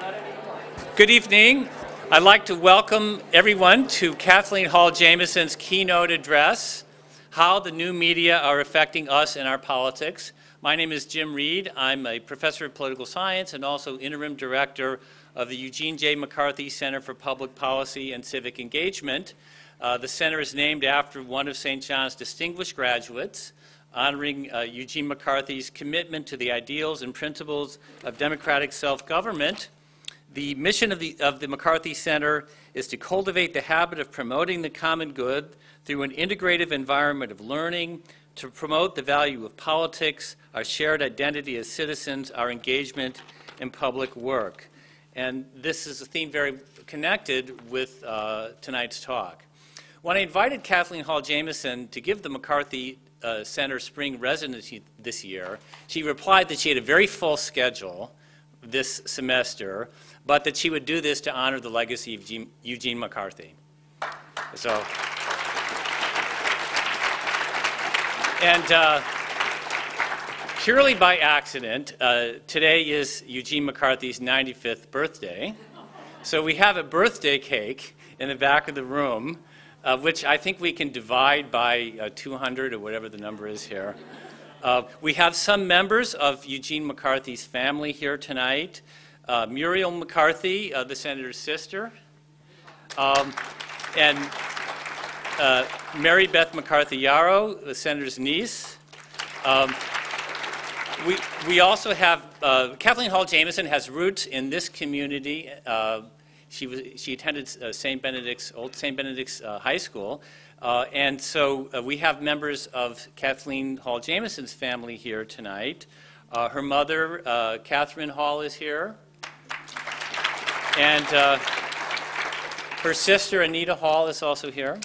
Good evening. I'd like to welcome everyone to Kathleen Hall Jamieson's keynote address, How the New Media Are Affecting Us and Our Politics. My name is Jim Reed. I'm a professor of political science and also interim director of the Eugene J. McCarthy Center for Public Policy and Civic Engagement. The center is named after one of St. John's distinguished graduates, honoring Eugene McCarthy's commitment to the ideals and principles of democratic self-government. The mission of the McCarthy Center is to cultivate the habit of promoting the common good through an integrative environment of learning, to promote the value of politics, our shared identity as citizens, our engagement in public work. And this is a theme very connected with tonight's talk. When I invited Kathleen Hall Jamieson to give the McCarthy Center Spring Residency this year, she replied that she had a very full schedule this semester, but that she would do this to honor the legacy of Eugene McCarthy. Purely by accident, today is Eugene McCarthy's 95th birthday. So we have a birthday cake in the back of the room, which I think we can divide by 200 or whatever the number is here. We have some members of Eugene McCarthy's family here tonight. Muriel McCarthy, the senator's sister, and Mary Beth McCarthy Yarrow, the senator's niece. We also have, Kathleen Hall Jamieson has roots in this community. She attended Old St. Benedict's High School. And so we have members of Kathleen Hall Jamieson's family here tonight. Her mother, Catherine Hall, is here. And her sister, Anita Hall, is also here.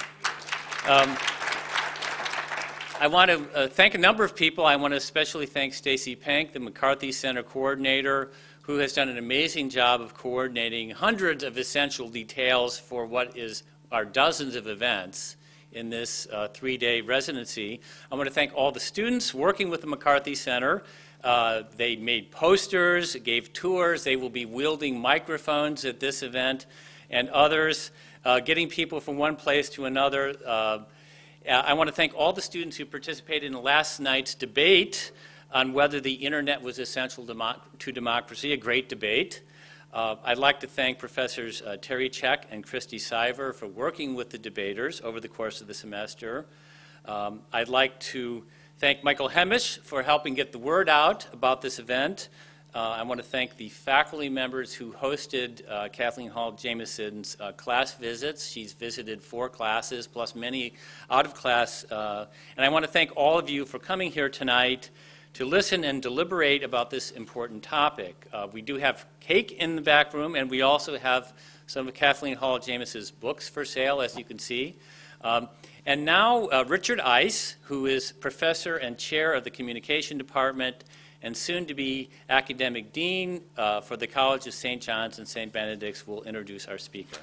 I want to thank a number of people. I want to especially thank Stacy Pank, the McCarthy Center coordinator, who has done an amazing job of coordinating hundreds of essential details for what are dozens of events in this three-day residency. I want to thank all the students working with the McCarthy Center. They made posters, gave tours. They will be wielding microphones at this event, and others, getting people from one place to another. I want to thank all the students who participated in last night's debate on whether the internet was essential to democracy, a great debate. I'd like to thank Professors Terry Check and Christy Siver for working with the debaters over the course of the semester. I'd like to thank Michael Hemish for helping get the word out about this event. I want to thank the faculty members who hosted Kathleen Hall Jamieson's class visits. She's visited 4 classes plus many out of class. And I want to thank all of you for coming here tonight to listen and deliberate about this important topic. We do have cake in the back room, and we also have some of Kathleen Hall Jamieson's books for sale, as you can see. And now Richard Ice, who is professor and chair of the communication department and soon to be academic dean for the College of St. John's and St. Benedict's, will introduce our speaker.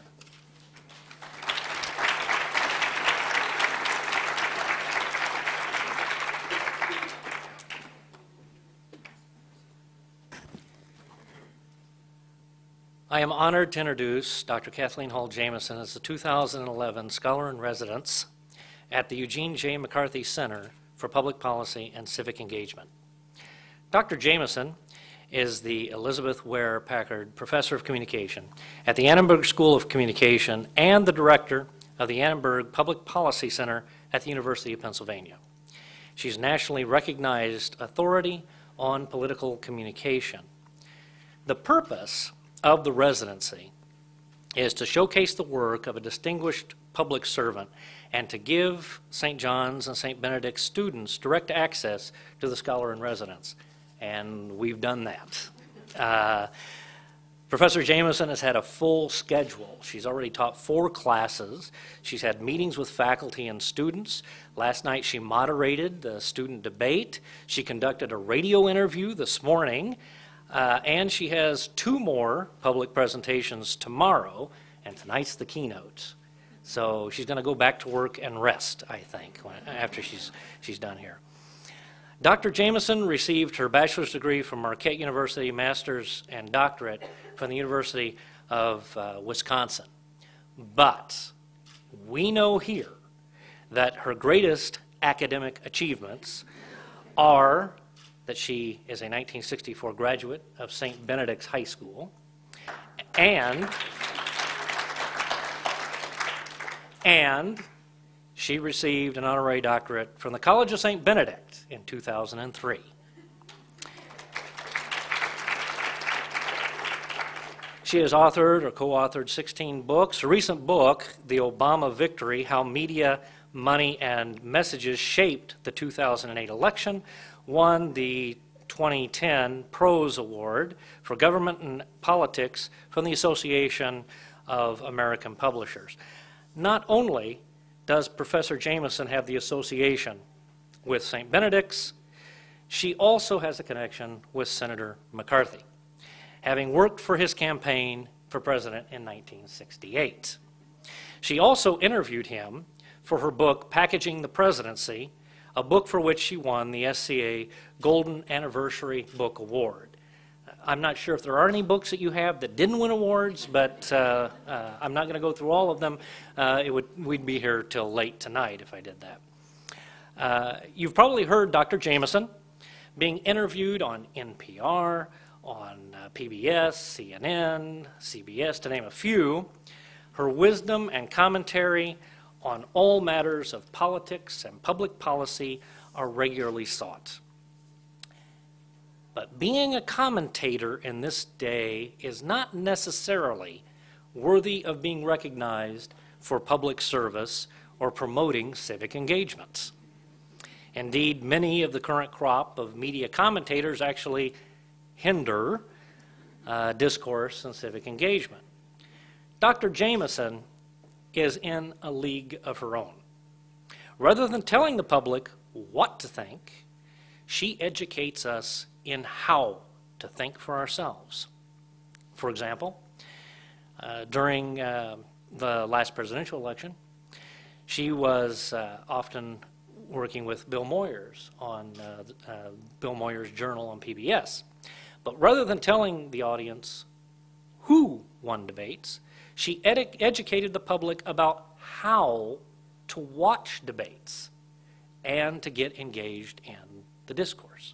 I am honored to introduce Dr. Kathleen Hall Jamieson as the 2011 Scholar in Residence at the Eugene J. McCarthy Center for Public Policy and Civic Engagement. Dr. Jamieson is the Elizabeth Ware Packard Professor of Communication at the Annenberg School of Communication and the Director of the Annenberg Public Policy Center at the University of Pennsylvania. She's a nationally recognized authority on political communication. The purpose of the residency is to showcase the work of a distinguished public servant and to give St. John's and St. Benedict's students direct access to the Scholar in Residence. And we've done that. Professor Jamieson has had a full schedule. She's already taught 4 classes. She's had meetings with faculty and students. Last night she moderated the student debate. She conducted a radio interview this morning. And she has 2 more public presentations tomorrow, and tonight's the keynote. So she's going to go back to work and rest, I think, after she's done here. Dr. Jamieson received her bachelor's degree from Marquette University, master's and doctorate from the University of Wisconsin. But we know here that her greatest academic achievements are that she is a 1964 graduate of St. Benedict's High School, and she received an honorary doctorate from the College of St. Benedict in 2003. She has authored or co-authored 16 books. A recent book, The Obama Victory, How Media, Money, and Messages Shaped the 2008 Election, won the 2010 Prose Award for Government and Politics from the Association of American Publishers. Not only does Professor Jamieson have the association with St. Benedict's, she also has a connection with Senator McCarthy, having worked for his campaign for president in 1968. She also interviewed him for her book, Packaging the Presidency, a book for which she won the SCA Golden Anniversary Book Award. I'm not sure if there are any books that you have that didn't win awards, but I'm not going to go through all of them. We'd be here till late tonight if I did that. You've probably heard Dr. Jamieson being interviewed on NPR, on PBS, CNN, CBS, to name a few. Her wisdom and commentary on all matters of politics and public policy are regularly sought. But being a commentator in this day is not necessarily worthy of being recognized for public service or promoting civic engagements. Indeed, many of the current crop of media commentators actually hinder discourse and civic engagement. Dr. Jamieson is in a league of her own. Rather than telling the public what to think, she educates us in how to think for ourselves. For example, during the last presidential election, she was often working with Bill Moyers on Bill Moyers' Journal on PBS. But rather than telling the audience who won debates, she educated the public about how to watch debates and to get engaged in the discourse.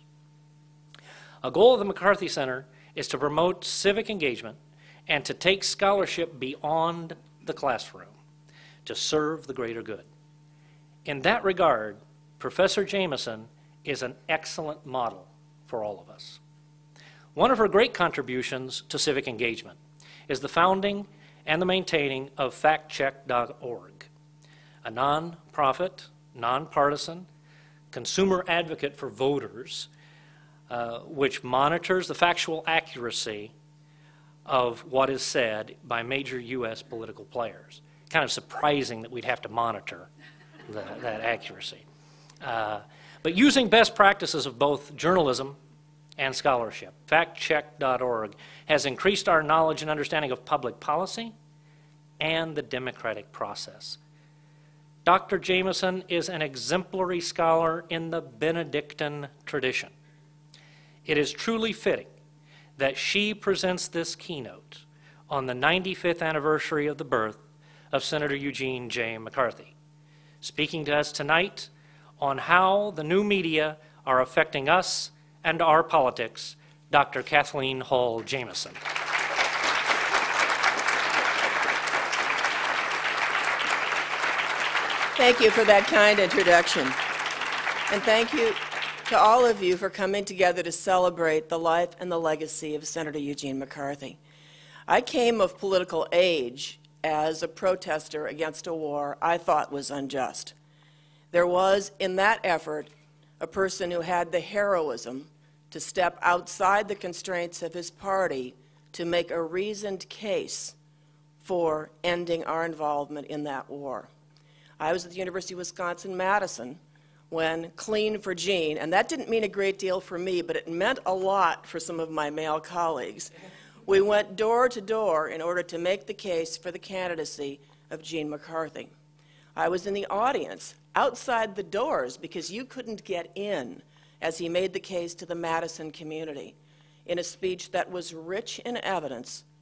A goal of the McCarthy Center is to promote civic engagement and to take scholarship beyond the classroom to serve the greater good. In that regard, Professor Jamieson is an excellent model for all of us. One of her great contributions to civic engagement is the founding and the maintaining of factcheck.org, a nonprofit, nonpartisan, consumer advocate for voters, which monitors the factual accuracy of what is said by major U.S. political players. Kind of surprising that we'd have to monitor that accuracy. But using best practices of both journalism and scholarship, factcheck.org has increased our knowledge and understanding of public policy and the democratic process. Dr. Jamieson is an exemplary scholar in the Benedictine tradition. It is truly fitting that she presents this keynote on the 95th anniversary of the birth of Senator Eugene J. McCarthy, speaking to us tonight on how the new media are affecting us and our politics, Dr. Kathleen Hall Jamieson. Thank you for that kind introduction. And thank you to all of you for coming together to celebrate the life and the legacy of Senator Eugene McCarthy. I came of political age as a protester against a war I thought was unjust. There was, in that effort, a person who had the heroism to step outside the constraints of his party to make a reasoned case for ending our involvement in that war. I was at the University of Wisconsin-Madison when Clean for Gene, and that didn't mean a great deal for me, but it meant a lot for some of my male colleagues. We went door to door in order to make the case for the candidacy of Gene McCarthy. I was in the audience outside the doors because you couldn't get in as he made the case to the Madison community in a speech that was rich in evidence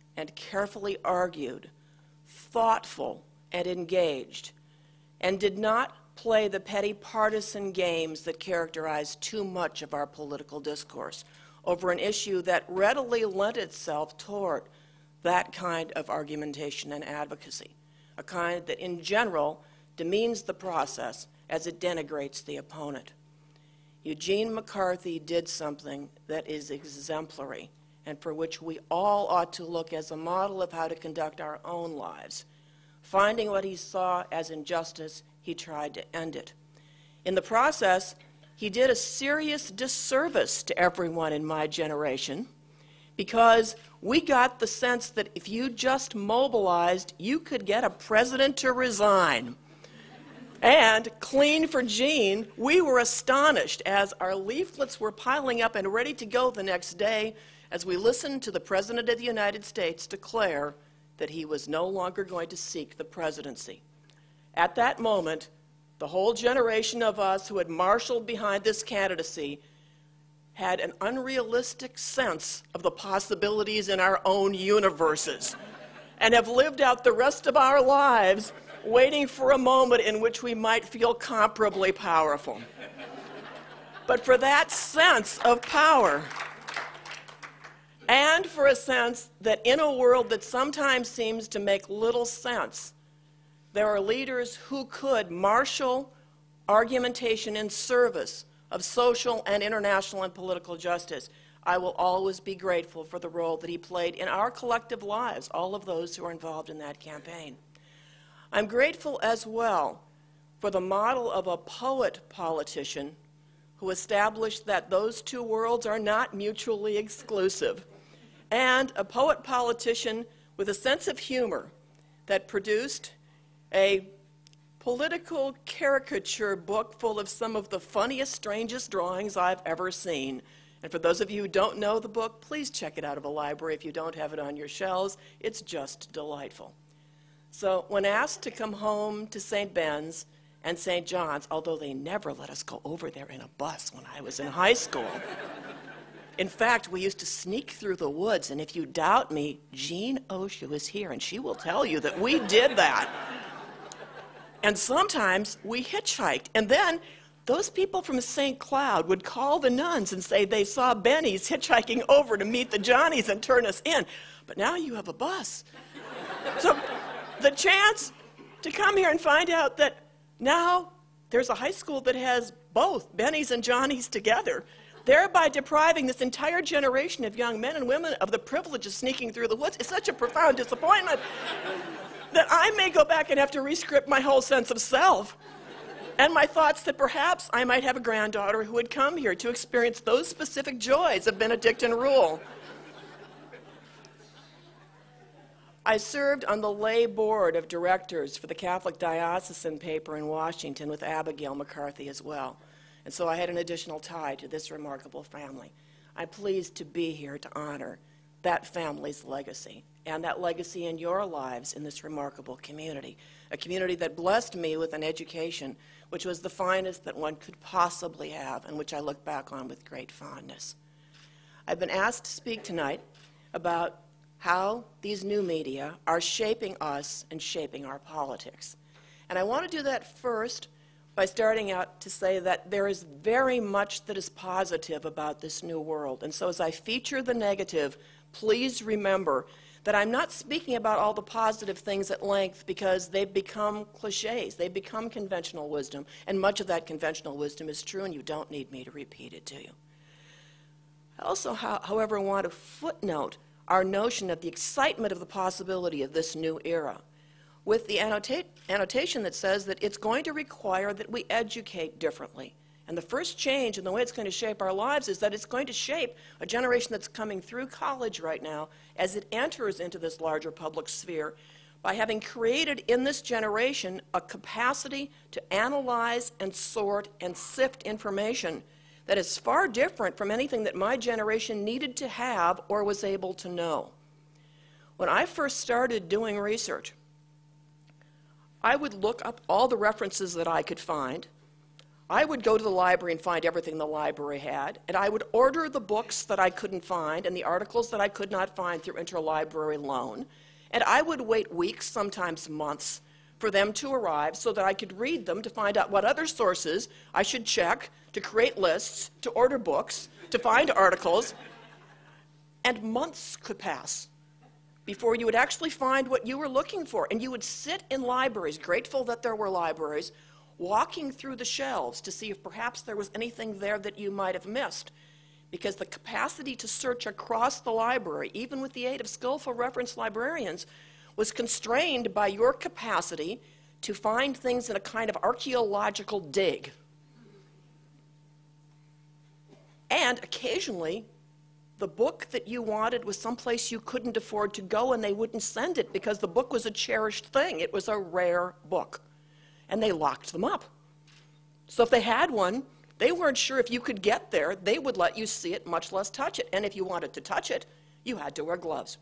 and carefully argued, thoughtful and engaged, and did not play the petty partisan games that characterize too much of our political discourse over an issue that readily lent itself toward that kind of argumentation and advocacy, a kind that in general demeans the process as it denigrates the opponent. Eugene McCarthy did something that is exemplary and for which we all ought to look as a model of how to conduct our own lives. Finding what he saw as injustice, he tried to end it. In the process, he did a serious disservice to everyone in my generation because we got the sense that if you just mobilized, you could get a president to resign. And clean for Gene, we were astonished as our leaflets were piling up and ready to go the next day as we listened to the President of the United States declare that he was no longer going to seek the presidency. At that moment, the whole generation of us who had marshaled behind this candidacy had an unrealistic sense of the possibilities in our own universes and have lived out the rest of our lives waiting for a moment in which we might feel comparably powerful. But for that sense of power, and for a sense that in a world that sometimes seems to make little sense, there are leaders who could marshal argumentation in service of social and international and political justice, I will always be grateful for the role that he played in our collective lives, all of those who are involved in that campaign. I'm grateful as well for the model of a poet-politician who established that those two worlds are not mutually exclusive, and a poet-politician with a sense of humor that produced a political caricature book full of some of the funniest, strangest drawings I've ever seen. And for those of you who don't know the book, please check it out of a library if you don't have it on your shelves. It's just delightful. So when asked to come home to St. Ben's and St. John's, although they never let us go over there in a bus when I was in high school. In fact, we used to sneak through the woods, and if you doubt me, Jean Oshu is here, and she will tell you that we did that. And sometimes we hitchhiked, and then those people from St. Cloud would call the nuns and say they saw Benny's hitchhiking over to meet the Johnnies and turn us in. But now you have a bus. So the chance to come here and find out that now there's a high school that has both Benny's and Johnnies together, thereby depriving this entire generation of young men and women of the privilege of sneaking through the woods, is such a profound disappointment that I may go back and have to re-script my whole sense of self and my thoughts that perhaps I might have a granddaughter who would come here to experience those specific joys of Benedictine rule. I served on the lay board of directors for the Catholic Diocesan paper in Washington with Abigail McCarthy as well, and so I had an additional tie to this remarkable family. I'm pleased to be here to honor that family's legacy and that legacy in your lives in this remarkable community, a community that blessed me with an education which was the finest that one could possibly have and which I look back on with great fondness. I've been asked to speak tonight about how these new media are shaping us and shaping our politics. And I want to do that first by starting out to say that there is very much that is positive about this new world. And so as I feature the negative, please remember that I'm not speaking about all the positive things at length because they've become cliches, they've become conventional wisdom, and much of that conventional wisdom is true, and you don't need me to repeat it to you. I also, however, want to footnote our notion of the excitement of the possibility of this new era with the annotation that says that it's going to require that we educate differently. And the first change in the way it's going to shape our lives is that it's going to shape a generation that's coming through college right now as it enters into this larger public sphere by having created in this generation a capacity to analyze and sort and sift information that is far different from anything that my generation needed to have or was able to know. When I first started doing research, I would look up all the references that I could find. I would go to the library and find everything the library had, and I would order the books that I couldn't find and the articles that I could not find through interlibrary loan, and I would wait weeks, sometimes months, for them to arrive so that I could read them to find out what other sources I should check, to create lists, to order books, to find articles, and months could pass before you would actually find what you were looking for. And you would sit in libraries, grateful that there were libraries, walking through the shelves to see if perhaps there was anything there that you might have missed. Because the capacity to search across the library, even with the aid of skillful reference librarians, was constrained by your capacity to find things in a kind of archaeological dig. And occasionally, the book that you wanted was someplace you couldn't afford to go, and they wouldn't send it because the book was a cherished thing. It was a rare book. And they locked them up. So if they had one, they weren't sure if you could get there. They would let you see it, much less touch it. And if you wanted to touch it, you had to wear gloves.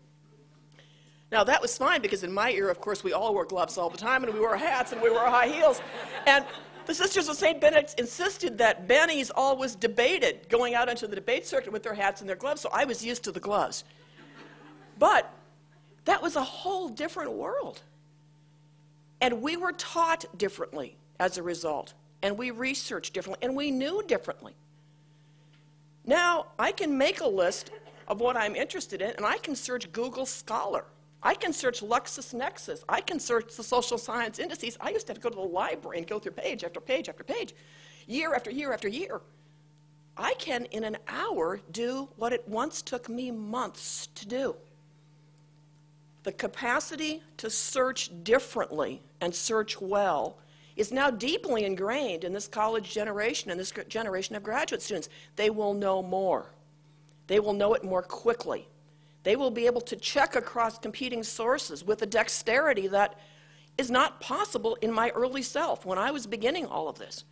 Now, that was fine because in my era, of course, we all wore gloves all the time, and we wore hats, and we wore high heels. And the Sisters of St. Benedict insisted that Bennies always debated, going out into the debate circuit with their hats and their gloves, so I was used to the gloves. But that was a whole different world. And we were taught differently as a result, and we researched differently, and we knew differently. Now, I can make a list of what I'm interested in, and I can search Google Scholar. I can search LexisNexis. I can search the social science indices. I used to have to go to the library and go through page after page after page, year after year after year. I can, in an hour, do what it once took me months to do. The capacity to search differently and search well is now deeply ingrained in this college generation and this generation of graduate students. They will know more. They will know it more quickly. They will be able to check across competing sources with a dexterity that is not possible in my early self when I was beginning all of this.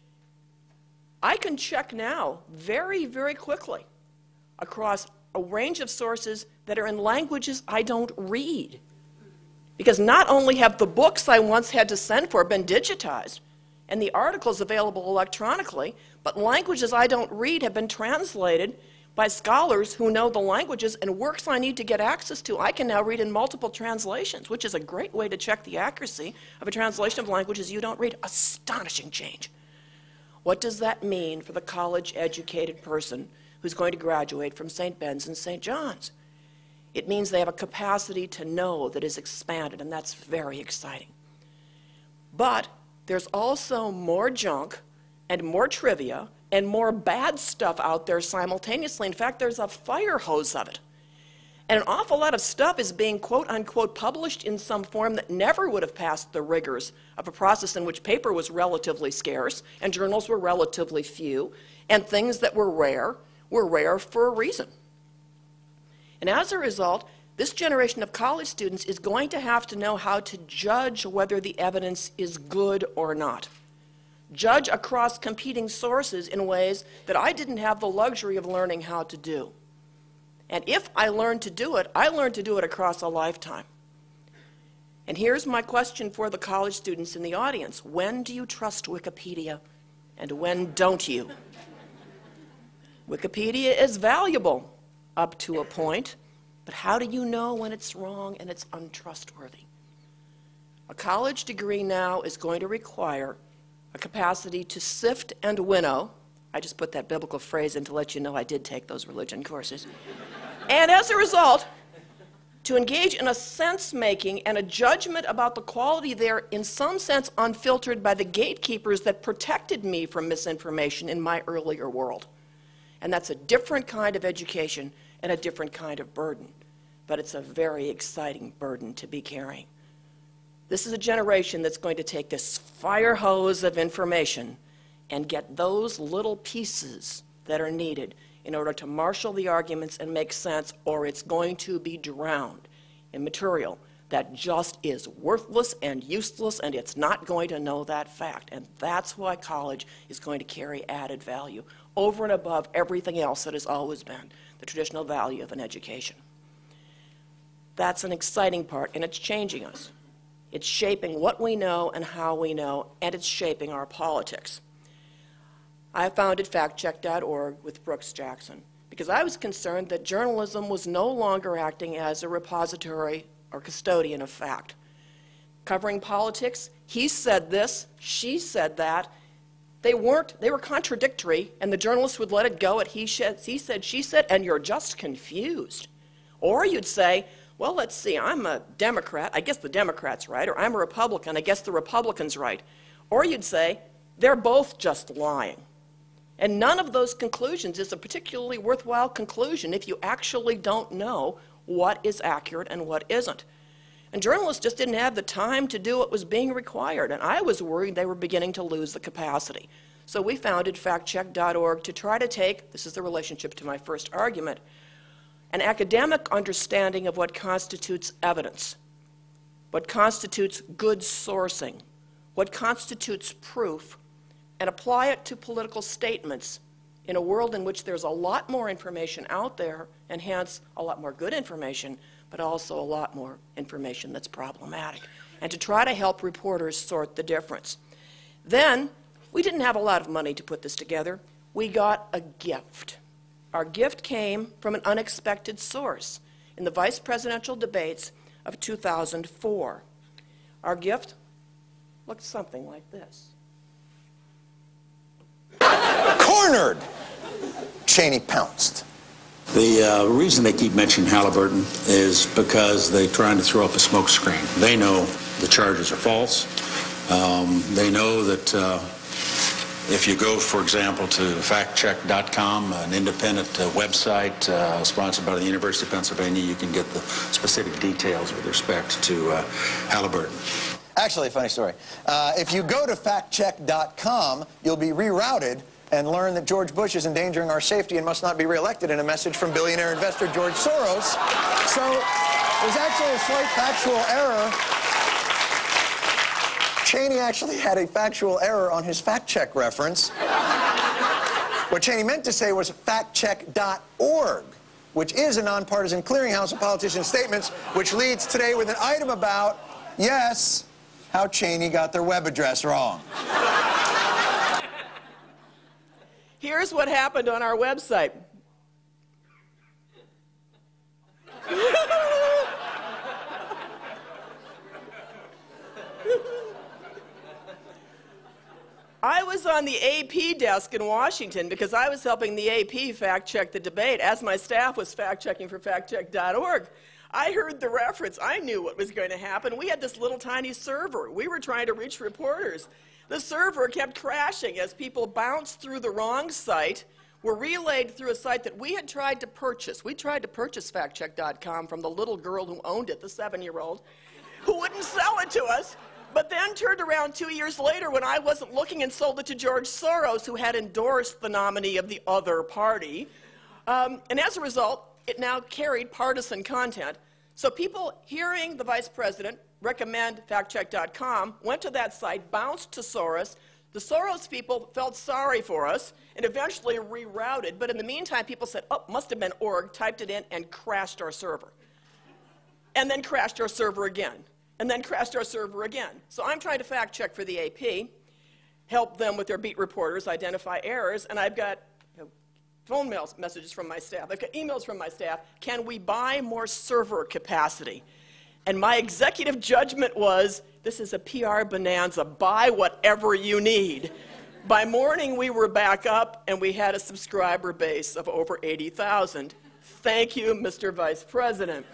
I can check now very, very quickly across a range of sources that are in languages I don't read. Because not only have the books I once had to send for been digitized and the articles available electronically, but languages I don't read have been translated by scholars who know the languages, and works I need to get access to I can now read in multiple translations, which is a great way to check the accuracy of a translation of languages you don't read. Astonishing change. What does that mean for the college-educated person who's going to graduate from St. Ben's and St. John's? It means they have a capacity to know that is expanded, and that's very exciting. But there's also more junk and more trivia and more bad stuff out there simultaneously. In fact, there's a fire hose of it. And an awful lot of stuff is being, quote unquote, published in some form that never would have passed the rigors of a process in which paper was relatively scarce and journals were relatively few, and things that were rare for a reason. And as a result, this generation of college students is going to have to know how to judge whether the evidence is good or not. Judge across competing sources in ways that I didn't have the luxury of learning how to do. And if I learned to do it, I learned to do it across a lifetime. And here's my question for the college students in the audience. When do you trust Wikipedia, and when don't you? Wikipedia is valuable up to a point, but how do you know when it's wrong and it's untrustworthy? A college degree now is going to require a capacity to sift and winnow. I just put that biblical phrase in to let you know I did take those religion courses. And as a result, to engage in a sense-making and a judgment about the quality there, in some sense unfiltered by the gatekeepers that protected me from misinformation in my earlier world. And that's a different kind of education and a different kind of burden. But it's a very exciting burden to be carrying. This is a generation that's going to take this fire hose of information and get those little pieces that are needed in order to marshal the arguments and make sense, or it's going to be drowned in material that just is worthless and useless, and it's not going to know that fact. And that's why college is going to carry added value over and above everything else that has always been the traditional value of an education. That's an exciting part, and it's changing us. It's shaping what we know and how we know, and it's shaping our politics. I founded factcheck.org with Brooks Jackson because I was concerned that journalism was no longer acting as a repository or custodian of fact. Covering politics, he said this, she said that. They were contradictory, and the journalists would let it go at he said, she said, and you're just confused. Or you'd say, well, let's see, I'm a Democrat, I guess the Democrat's right, or I'm a Republican, I guess the Republican's right. Or you'd say, they're both just lying. And none of those conclusions is a particularly worthwhile conclusion if you actually don't know what is accurate and what isn't. And journalists just didn't have the time to do what was being required, and I was worried they were beginning to lose the capacity. So we founded factcheck.org to try to take, this is the relationship to my first argument, an academic understanding of what constitutes evidence, what constitutes good sourcing, what constitutes proof, and apply it to political statements in a world in which there's a lot more information out there, and hence a lot more good information, but also a lot more information that's problematic, and to try to help reporters sort the difference. Then, we didn't have a lot of money to put this together. We got a gift. Our gift came from an unexpected source in the vice presidential debates of 2004. Our gift looked something like this. Cornered! Cheney pounced. The reason they keep mentioning Halliburton is because they're trying to throw up a smoke screen. They know the charges are false. They know that if you go, for example, to factcheck.com, an independent website sponsored by the University of Pennsylvania, you can get the specific details with respect to Halliburton. Actually, funny story. If you go to factcheck.com, you'll be rerouted and learn that George Bush is endangering our safety and must not be reelected in a message from billionaire investor George Soros. So there's actually a slight factual error. Cheney actually had a factual error on his fact check reference. What Cheney meant to say was factcheck.org, which is a nonpartisan clearinghouse of politicians' statements, which leads today with an item about, yes, how Cheney got their web address wrong. Here's what happened on our website. I was on the AP desk in Washington because I was helping the AP fact-check the debate as my staff was fact-checking for factcheck.org. I heard the reference. I knew what was going to happen. We had this little tiny server. We were trying to reach reporters. The server kept crashing as people bounced through the wrong site, were relayed through a site that we had tried to purchase. We tried to purchase factcheck.com from the little girl who owned it, the 7-year-old, who wouldn't sell it to us, but then turned around 2 years later when I wasn't looking and sold it to George Soros, who had endorsed the nominee of the other party. And as a result, it now carried partisan content. So people hearing the vice president recommend factcheck.com, went to that site, bounced to Soros. The Soros people felt sorry for us and eventually rerouted. But in the meantime, people said, oh, must have been org, typed it in, and crashed our server. And then crashed our server again. And then crashed our server again. So I'm trying to fact check for the AP, help them with their beat reporters, identify errors, and I've got phone messages from my staff. I've got emails from my staff. Can we buy more server capacity? And my executive judgment was, this is a PR bonanza. Buy whatever you need. By morning, we were back up, and we had a subscriber base of over 80,000. Thank you, Mr. Vice President.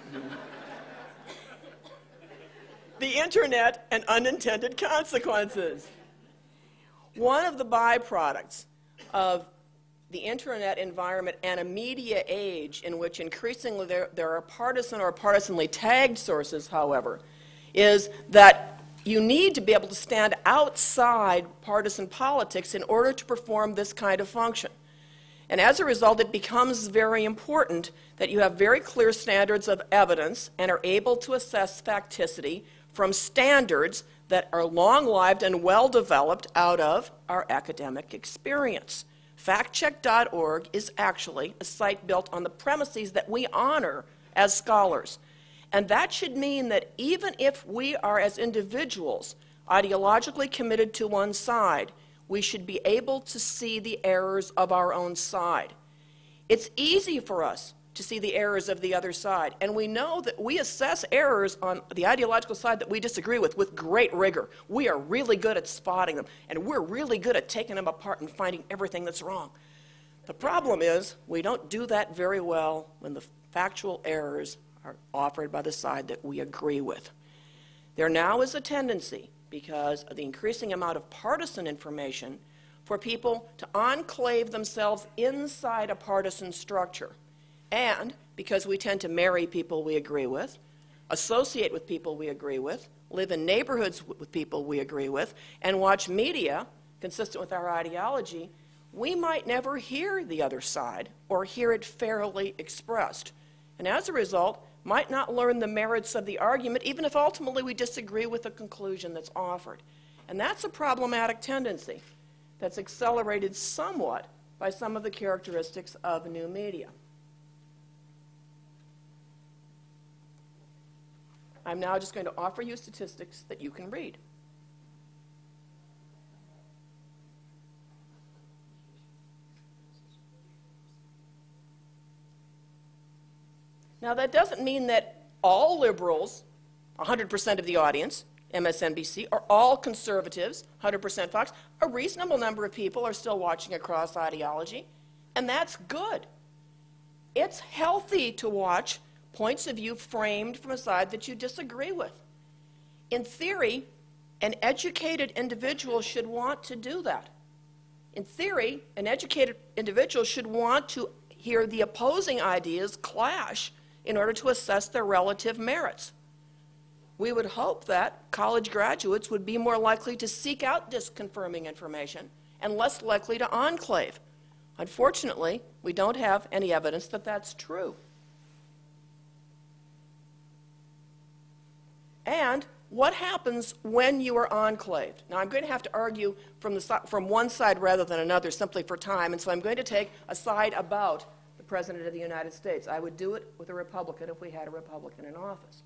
The internet and unintended consequences. One of the byproducts of the internet environment and a media age in which increasingly there are partisan or partisanly tagged sources, however, is that you need to be able to stand outside partisan politics in order to perform this kind of function. And as a result, it becomes very important that you have very clear standards of evidence and are able to assess facticity from standards that are long-lived and well-developed out of our academic experience. Factcheck.org is actually a site built on the premises that we honor as scholars. And that should mean that even if we are, as individuals, ideologically committed to one side, we should be able to see the errors of our own side. It's easy for us to see the errors of the other side, and we know that we assess errors on the ideological side that we disagree with great rigor. We are really good at spotting them, and we're really good at taking them apart and finding everything that's wrong. The problem is we don't do that very well when the factual errors are offered by the side that we agree with. There now is a tendency, because of the increasing amount of partisan information, for people to enclave themselves inside a partisan structure. And because we tend to marry people we agree with, associate with people we agree with, live in neighborhoods with people we agree with, and watch media consistent with our ideology, we might never hear the other side or hear it fairly expressed. And as a result, might not learn the merits of the argument, even if ultimately we disagree with the conclusion that's offered. And that's a problematic tendency that's accelerated somewhat by some of the characteristics of new media. I'm now just going to offer you statistics that you can read. Now, that doesn't mean that all liberals, 100% of the audience, MSNBC, or all conservatives, 100% Fox. A reasonable number of people are still watching across ideology, and that's good. It's healthy to watch points of view framed from a side that you disagree with. In theory, an educated individual should want to do that. In theory, an educated individual should want to hear the opposing ideas clash in order to assess their relative merits. We would hope that college graduates would be more likely to seek out disconfirming information and less likely to enclave. Unfortunately, we don't have any evidence that that's true. And what happens when you are enclaved? Now, I'm going to have to argue from one side rather than another simply for time, and so I'm going to take a side about the President of the United States. I would do it with a Republican if we had a Republican in office.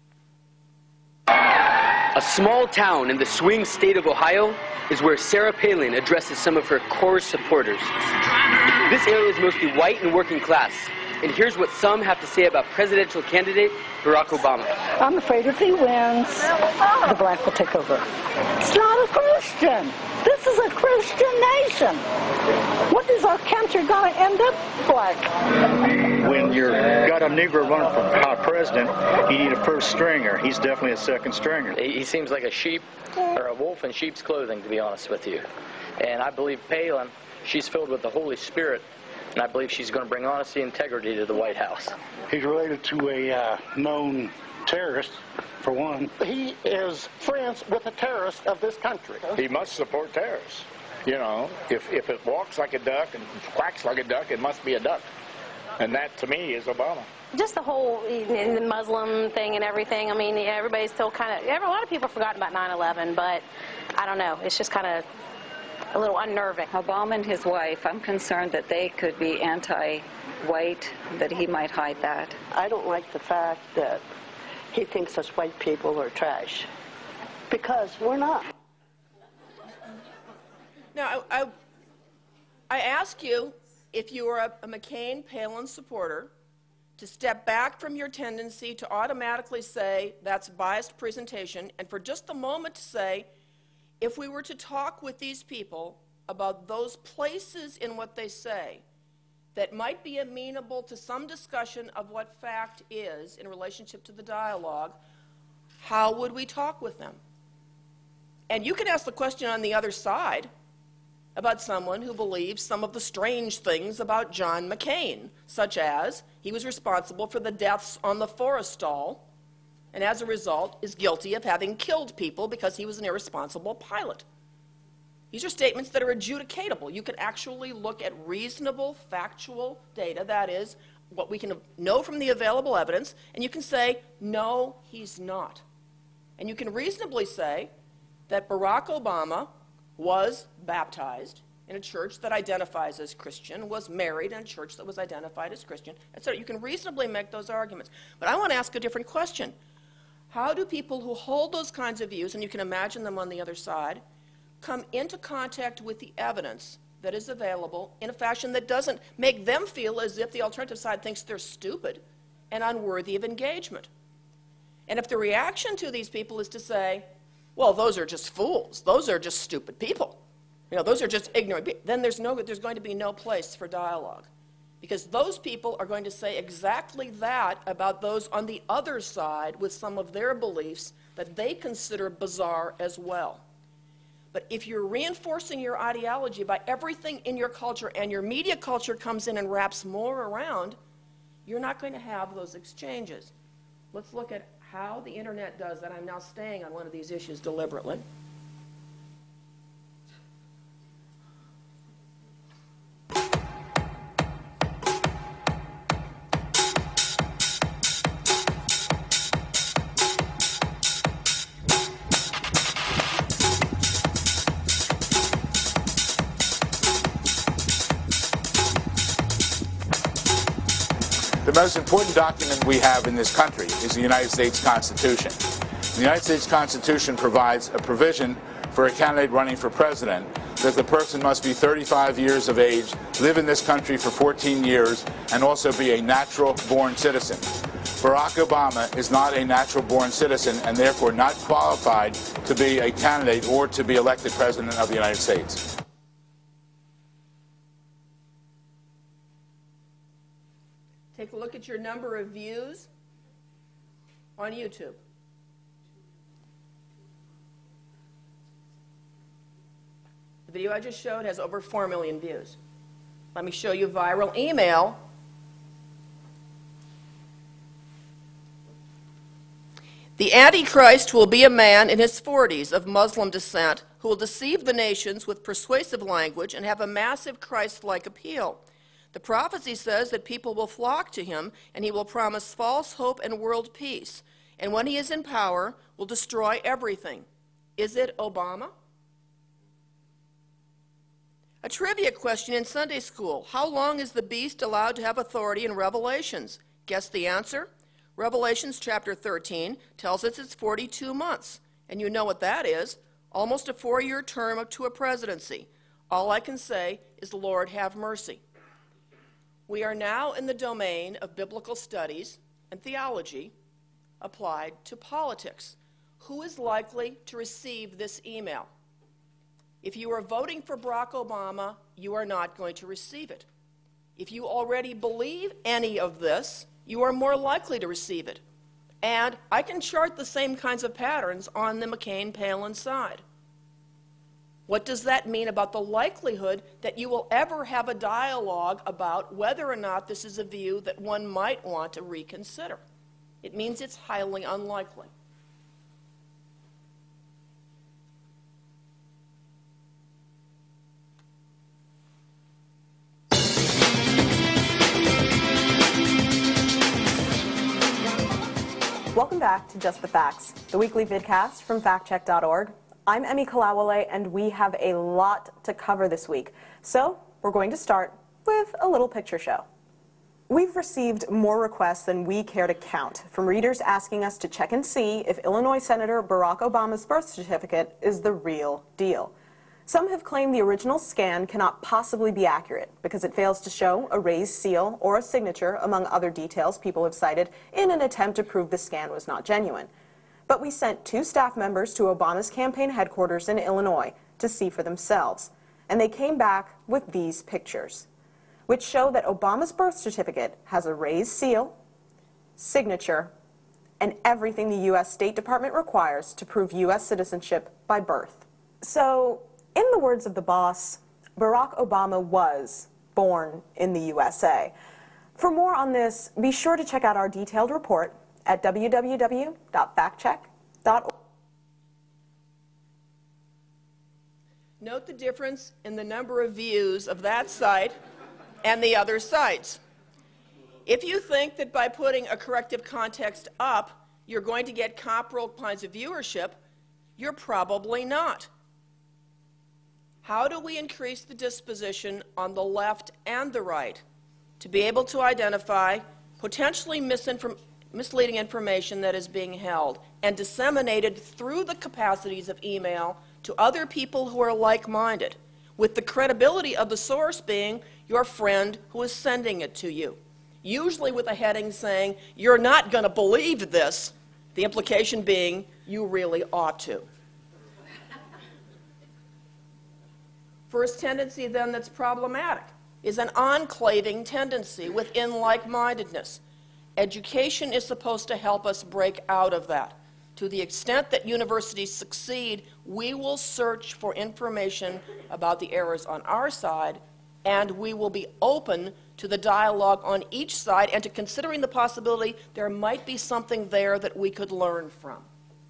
A small town in the swing state of Ohio is where Sarah Palin addresses some of her core supporters. This area is mostly white and working class. And here's what some have to say about presidential candidate Barack Obama. I'm afraid if he wins, the black will take over. It's not a Christian. This is a Christian nation. What is our country going to end up like? When you've got a Negro running for president, you need a first stringer. He's definitely a second stringer. He seems like a sheep or a wolf in sheep's clothing, to be honest with you. And I believe Palin, she's filled with the Holy Spirit, and I believe she's going to bring honesty and integrity to the White House. He's related to a known terrorist, for one. He is friends with a terrorist of this country. He must support terrorists. You know, if it walks like a duck and quacks like a duck, it must be a duck. And that, to me, is Obama. Just the whole the Muslim thing and everything. I mean, everybody's still kind of, a lot of people have forgotten about 9/11, but I don't know. It's just kind of a little unnerving. Obama and his wife, I'm concerned that they could be anti-white, that he might hide that. I don't like the fact that he thinks us white people are trash, because we're not. Now, I ask you, if you are a McCain-Palin supporter, to step back from your tendency to automatically say that's biased presentation, and for just a moment to say, if we were to talk with these people about those places in what they say that might be amenable to some discussion of what fact is in relationship to the dialogue, how would we talk with them? And you can ask the question on the other side about someone who believes some of the strange things about John McCain, such as he was responsible for the deaths on the Forrestal, and as a result is guilty of having killed people because he was an irresponsible pilot. These are statements that are adjudicatable. You can actually look at reasonable, factual data, that is, what we can know from the available evidence, and you can say, no, he's not. And you can reasonably say that Barack Obama was baptized in a church that identifies as Christian, was married in a church that was identified as Christian, etc. You can reasonably make those arguments. But I want to ask a different question. How do people who hold those kinds of views, and you can imagine them on the other side, come into contact with the evidence that is available in a fashion that doesn't make them feel as if the alternative side thinks they're stupid and unworthy of engagement. And if the reaction to these people is to say, well, those are just fools, those are just stupid people, those are just ignorant people, then there's going to be no place for dialogue. Because those people are going to say exactly that about those on the other side with some of their beliefs that they consider bizarre as well. But if you're reinforcing your ideology by everything in your culture and your media culture comes in and wraps more around, you're not going to have those exchanges. Let's look at how the internet does that. I'm now staying on one of these issues deliberately. The most important document we have in this country is the United States Constitution. The United States Constitution provides a provision for a candidate running for president that the person must be 35 years of age, live in this country for 14 years, and also be a natural-born citizen. Barack Obama is not a natural-born citizen and therefore not qualified to be a candidate or to be elected president of the United States. Take a look at your number of views on YouTube. The video I just showed has over 4 million views. Let me show you viral email. The Antichrist will be a man in his 40s of Muslim descent who will deceive the nations with persuasive language and have a massive Christ-like appeal. The prophecy says that people will flock to him, and he will promise false hope and world peace. And when he is in power, will destroy everything. Is it Obama? A trivia question in Sunday school. How long is the beast allowed to have authority in Revelations? Guess the answer? Revelations chapter 13 tells us it's 42 months. And you know what that is. Almost a 4-year term up to a presidency. All I can say is, Lord, have mercy. We are now in the domain of biblical studies and theology applied to politics. Who is likely to receive this email? If you are voting for Barack Obama, you are not going to receive it. If you already believe any of this, you are more likely to receive it. And I can chart the same kinds of patterns on the McCain-Palin side. What does that mean about the likelihood that you will ever have a dialogue about whether or not this is a view that one might want to reconsider? It means it's highly unlikely. Welcome back to Just the Facts, the weekly vidcast from factcheck.org. I'm Emmy Kalawale, and we have a lot to cover this week. So we're going to start with a little picture show. We've received more requests than we care to count, from readers asking us to check and see if Illinois Senator Barack Obama's birth certificate is the real deal. Some have claimed the original scan cannot possibly be accurate because it fails to show a raised seal or a signature, among other details people have cited in an attempt to prove the scan was not genuine. But we sent 2 staff members to Obama's campaign headquarters in Illinois to see for themselves. And they came back with these pictures, which show that Obama's birth certificate has a raised seal, signature, and everything the U.S. State Department requires to prove U.S. citizenship by birth. So, in the words of the boss, Barack Obama was born in the USA. For more on this, be sure to check out our detailed report at www.factcheck.org. Note the difference in the number of views of that site and the other sites. If you think that by putting a corrective context up, you're going to get comparable kinds of viewership, you're probably not. How do we increase the disposition on the left and the right to be able to identify potentially misleading information that is being held and disseminated through the capacities of email to other people who are like-minded, with the credibility of the source being your friend who is sending it to you, usually with a heading saying, "You're not going to believe this," the implication being, "You really ought to." First tendency, then, that's problematic is an enclaving tendency within like-mindedness. Education is supposed to help us break out of that. To the extent that universities succeed, we will search for information about the errors on our side, and we will be open to the dialogue on each side and to considering the possibility there might be something there that we could learn from.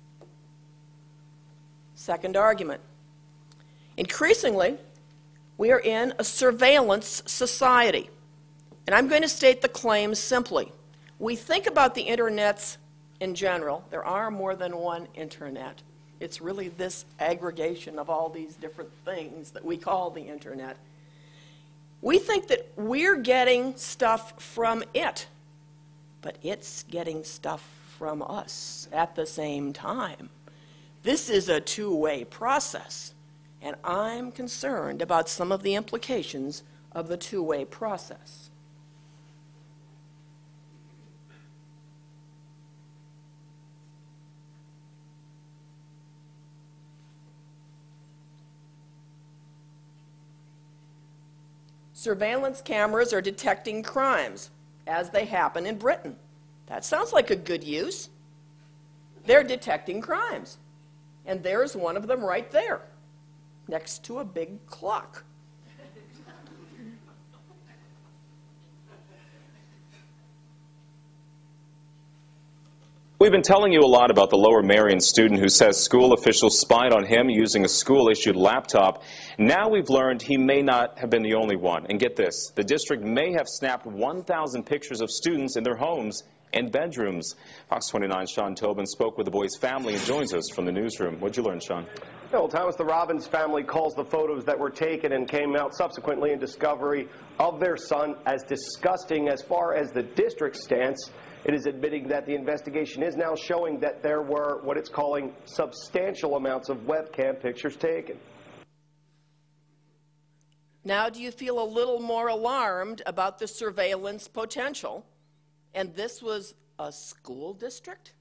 Second argument. Increasingly, we are in a surveillance society. And I'm going to state the claim simply. We think about the internets in general. There are more than one internet. It's really this aggregation of all these different things that we call the internet. We think that we're getting stuff from it, but it's getting stuff from us at the same time. This is a two-way process. And I'm concerned about some of the implications of the two-way process. Surveillance cameras are detecting crimes as they happen in Britain. That sounds like a good use. They're detecting crimes. And there's one of them right there, next to a big clock. We've been telling you a lot about the Lower Merion student who says school officials spied on him using a school-issued laptop. Now we've learned he may not have been the only one. And get this, the district may have snapped 1,000 pictures of students in their homes and bedrooms. Fox 29's Sean Tobin spoke with the boy's family and joins us from the newsroom. What'd you learn, Sean? Well, Thomas, the Robbins family calls the photos that were taken and came out subsequently in discovery of their son as disgusting. As far as the district's stance, it is admitting that the investigation is now showing that there were what it's calling substantial amounts of webcam pictures taken. Now, do you feel a little more alarmed about the surveillance potential? And this was a school district?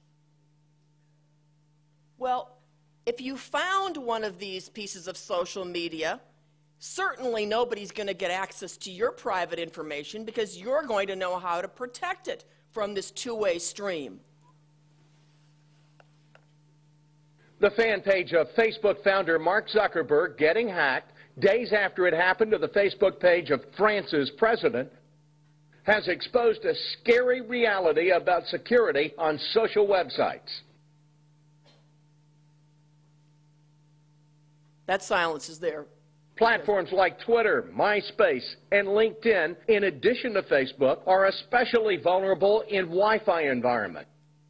Well, if you found one of these pieces of social media, certainly nobody's going to get access to your private information because you're going to know how to protect it from this two-way stream. The fan page of Facebook founder Mark Zuckerberg getting hacked days after it happened to the Facebook page of France's president has exposed a scary reality about security on social websites. That silence is there. Platforms like Twitter, MySpace, and LinkedIn, in addition to Facebook, are especially vulnerable in Wi-Fi environments.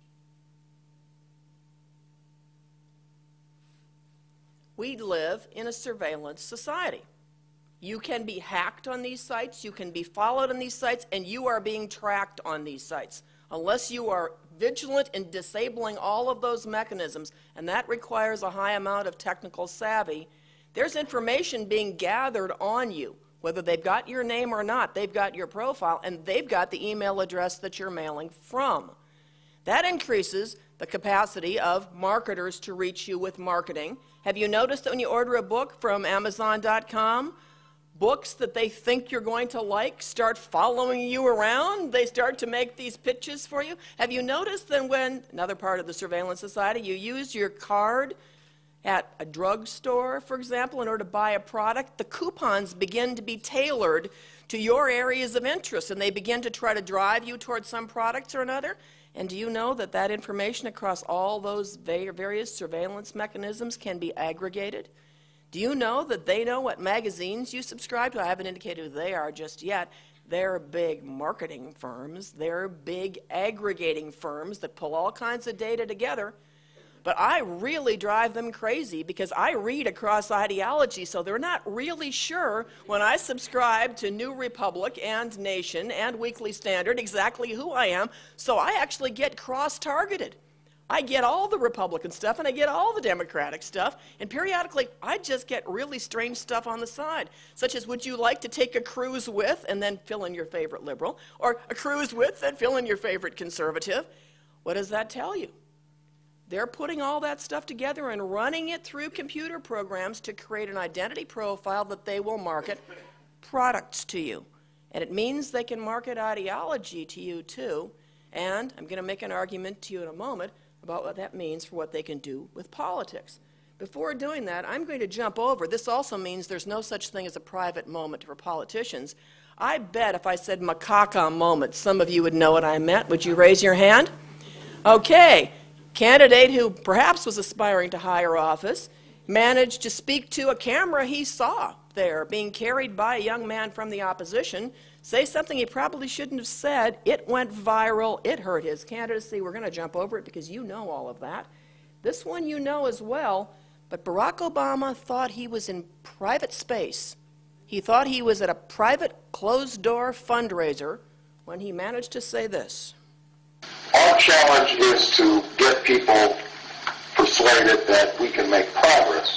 We live in a surveillance society. You can be hacked on these sites, you can be followed on these sites, and you are being tracked on these sites. Unless you are vigilant in disabling all of those mechanisms, and that requires a high amount of technical savvy, there's information being gathered on you. Whether they've got your name or not, they've got your profile, and they've got the email address that you're mailing from. That increases the capacity of marketers to reach you with marketing. Have you noticed that when you order a book from Amazon.com, books that they think you're going to like start following you around? They start to make these pitches for you. Have you noticed that when, another part of the surveillance society, you use your card at a drugstore, for example, in order to buy a product, the coupons begin to be tailored to your areas of interest, and they begin to try to drive you towards some products or another. And do you know that that information across all those various surveillance mechanisms can be aggregated? Do you know that they know what magazines you subscribe to? I haven't indicated who they are just yet. They're big marketing firms. They're big aggregating firms that pull all kinds of data together. But I really drive them crazy because I read across ideology, so they're not really sure when I subscribe to New Republic and Nation and Weekly Standard exactly who I am, so I actually get cross-targeted. I get all the Republican stuff and I get all the Democratic stuff, and periodically I just get really strange stuff on the side, such as, would you like to take a cruise with, and then fill in your favorite liberal, or a cruise with and fill in your favorite conservative. What does that tell you? They're putting all that stuff together and running it through computer programs to create an identity profile that they will market products to you. And it means they can market ideology to you too. And I'm going to make an argument to you in a moment about what that means for what they can do with politics. Before doing that, I'm going to jump over. This also means there's no such thing as a private moment for politicians. I bet if I said macaca moment, some of you would know what I meant. Would you raise your hand? Okay. Candidate who perhaps was aspiring to higher office managed to speak to a camera he saw there being carried by a young man from the opposition, say something he probably shouldn't have said. It went viral. It hurt his candidacy. We're going to jump over it because you know all of that. This one you know as well, but Barack Obama thought he was in private space. He thought he was at a private closed-door fundraiser when he managed to say this. Our challenge is to get people persuaded that we can make progress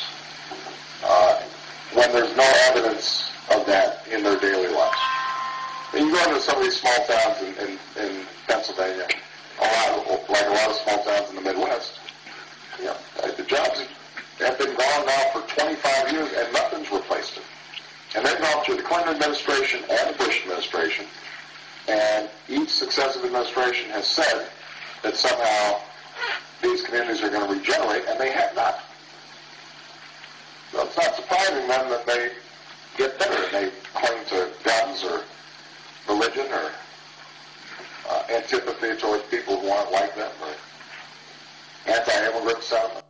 when there's no evidence of that in their daily lives. And you go into some of these small towns in Pennsylvania, like a lot of small towns in the Midwest, you know, the jobs have been gone now for 25 years and nothing's replaced it. And they've gone through the Clinton administration and the Bush administration, and each successive administration has said that somehow these communities are going to regenerate, and they have not. So it's not surprising then that they get better and they cling to guns or religion or antipathy towards people who aren't like them or anti-immigrant sentiment.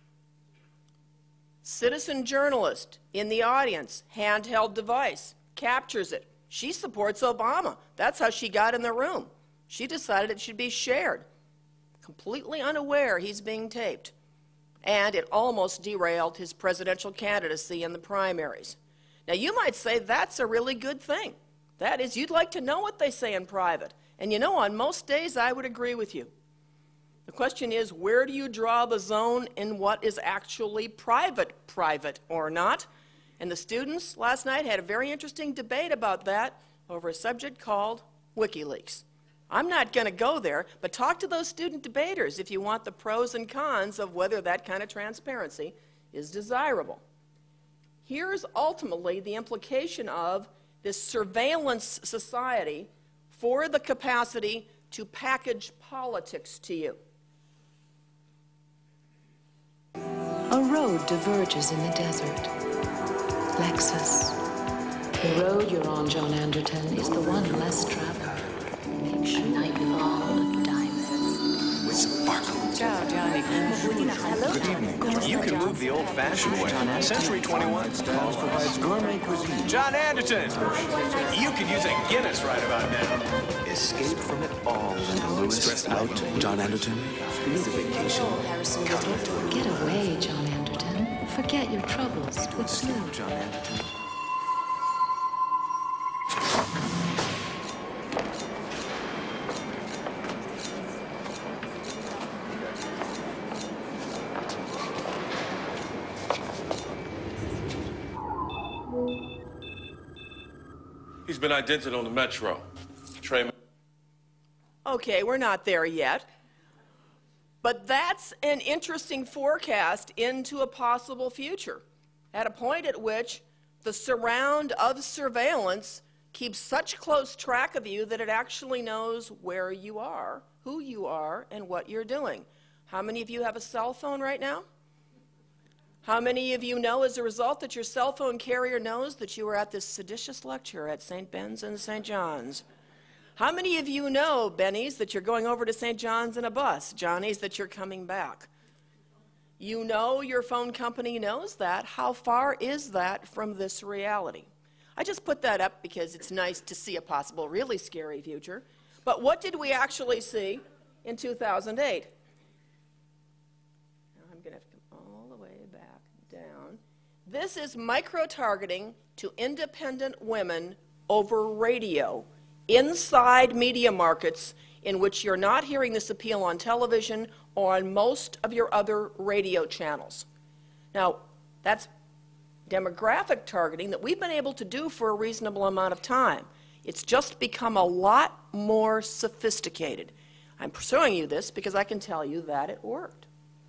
Citizen journalist in the audience, handheld device, captures it. She supports Obama. That's how she got in the room. She decided it should be shared. Completely unaware he's being taped. And it almost derailed his presidential candidacy in the primaries. Now you might say that's a really good thing. That is, you'd like to know what they say in private. And you know, on most days I would agree with you. The question is, where do you draw the zone in what is actually private or not? And the students last night had a very interesting debate about that over a subject called WikiLeaks. I'm not going to go there, but talk to those student debaters if you want the pros and cons of whether that kind of transparency is desirable. Here's ultimately the implication of this surveillance society for the capacity to package politics to you. A road diverges in the desert. Lexus. The road you're on, John Anderton, is the one less traveled. A nightfall of diamonds. With sparkle. Ciao, Johnny. Good evening. You can move the old-fashioned way. Century 21 provides gourmet cuisine. John Anderton! You could use a Guinness right about now. Escape from it all in the Lewis stressed out, John Anderton. You need a vacation. Get away, John Anderton. Forget your troubles with Slim. John Anderton. He's been identified on the Metro. Okay, we're not there yet. But that's an interesting forecast into a possible future, at a point at which the surround of surveillance keeps such close track of you that it actually knows where you are, who you are, and what you're doing. How many of you have a cell phone right now? How many of you know as a result that your cell phone carrier knows that you were at this seditious lecture at St. Ben's and St. John's? How many of you know, Bennies, that you're going over to St. John's in a bus? Johnnies, that you're coming back? You know your phone company knows that. How far is that from this reality? I just put that up because it's nice to see a possible really scary future. But what did we actually see in 2008? I'm going to have to come all the way back down. This is micro-targeting to independent women over radio inside media markets in which you're not hearing this appeal on television or on most of your other radio channels. Now, that's demographic targeting that we've been able to do for a reasonable amount of time. It's just become a lot more sophisticated. I'm pursuing you this because I can tell you that it worked.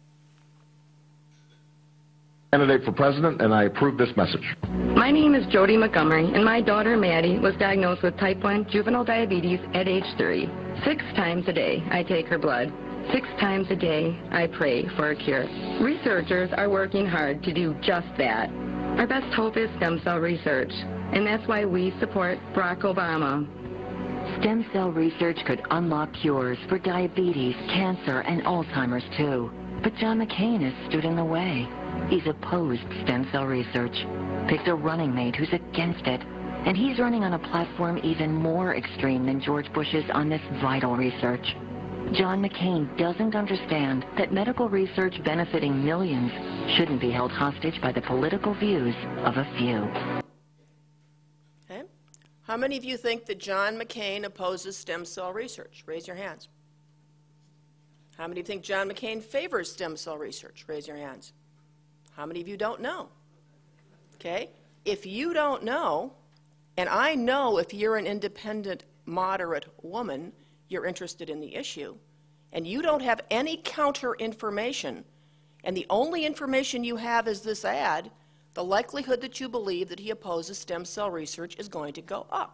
Candidate for president, and I approve this message. My name is Jody Montgomery, and my daughter Maddie was diagnosed with type 1 juvenile diabetes at age 3. 6 times a day I take her blood. 6 times a day I pray for a cure. Researchers are working hard to do just that. Our best hope is stem cell research, and that's why we support Barack Obama. Stem cell research could unlock cures for diabetes, cancer, and Alzheimer's too. But John McCain has stood in the way. He's opposed stem cell research, picked a running mate who's against it, and he's running on a platform even more extreme than George Bush's on this vital research. John McCain doesn't understand that medical research benefiting millions shouldn't be held hostage by the political views of a few. Okay. How many of you think that John McCain opposes stem cell research? Raise your hands. How many of you think John McCain favors stem cell research? Raise your hands. How many of you don't know? Okay? If you don't know, and I know if you're an independent, moderate woman, you're interested in the issue, and you don't have any counter information, and the only information you have is this ad, the likelihood that you believe that he opposes stem cell research is going to go up.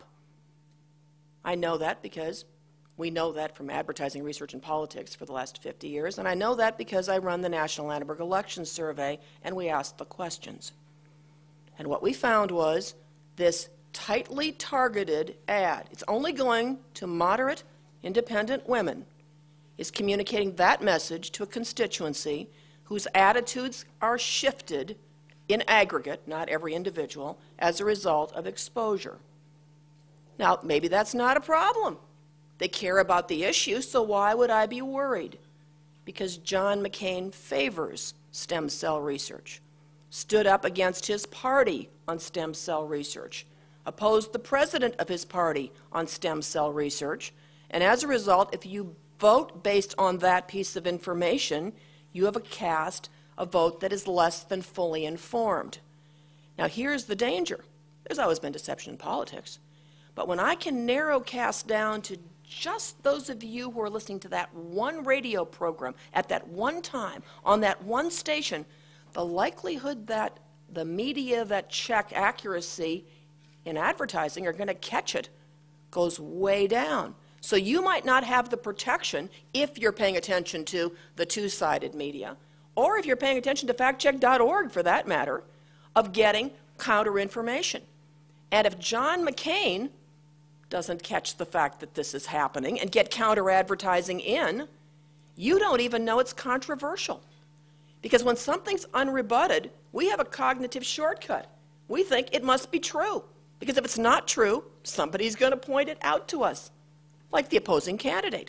I know that because we know that from advertising research and politics for the last 50 years, and I know that because I run the National Annenberg Election Survey, and we asked the questions. And what we found was this tightly targeted ad, it's only going to moderate, independent women, is communicating that message to a constituency whose attitudes are shifted in aggregate, not every individual, as a result of exposure. Now, maybe that's not a problem. They care about the issue, so why would I be worried? Because John McCain favors stem cell research, stood up against his party on stem cell research, opposed the president of his party on stem cell research, and as a result, if you vote based on that piece of information, you have cast a vote that is less than fully informed. Now, here's the danger. There's always been deception in politics. But when I can narrow cast down to just those of you who are listening to that one radio program at that one time on that one station, the likelihood that the media that check accuracy in advertising are going to catch it goes way down. So you might not have the protection, if you're paying attention to the two-sided media, or if you're paying attention to factcheck.org for that matter, of getting counter-information. And if John McCain doesn't catch the fact that this is happening and get counter-advertising in, you don't even know it's controversial. Because when something's unrebutted, we have a cognitive shortcut. We think it must be true. Because if it's not true, somebody's going to point it out to us, like the opposing candidate.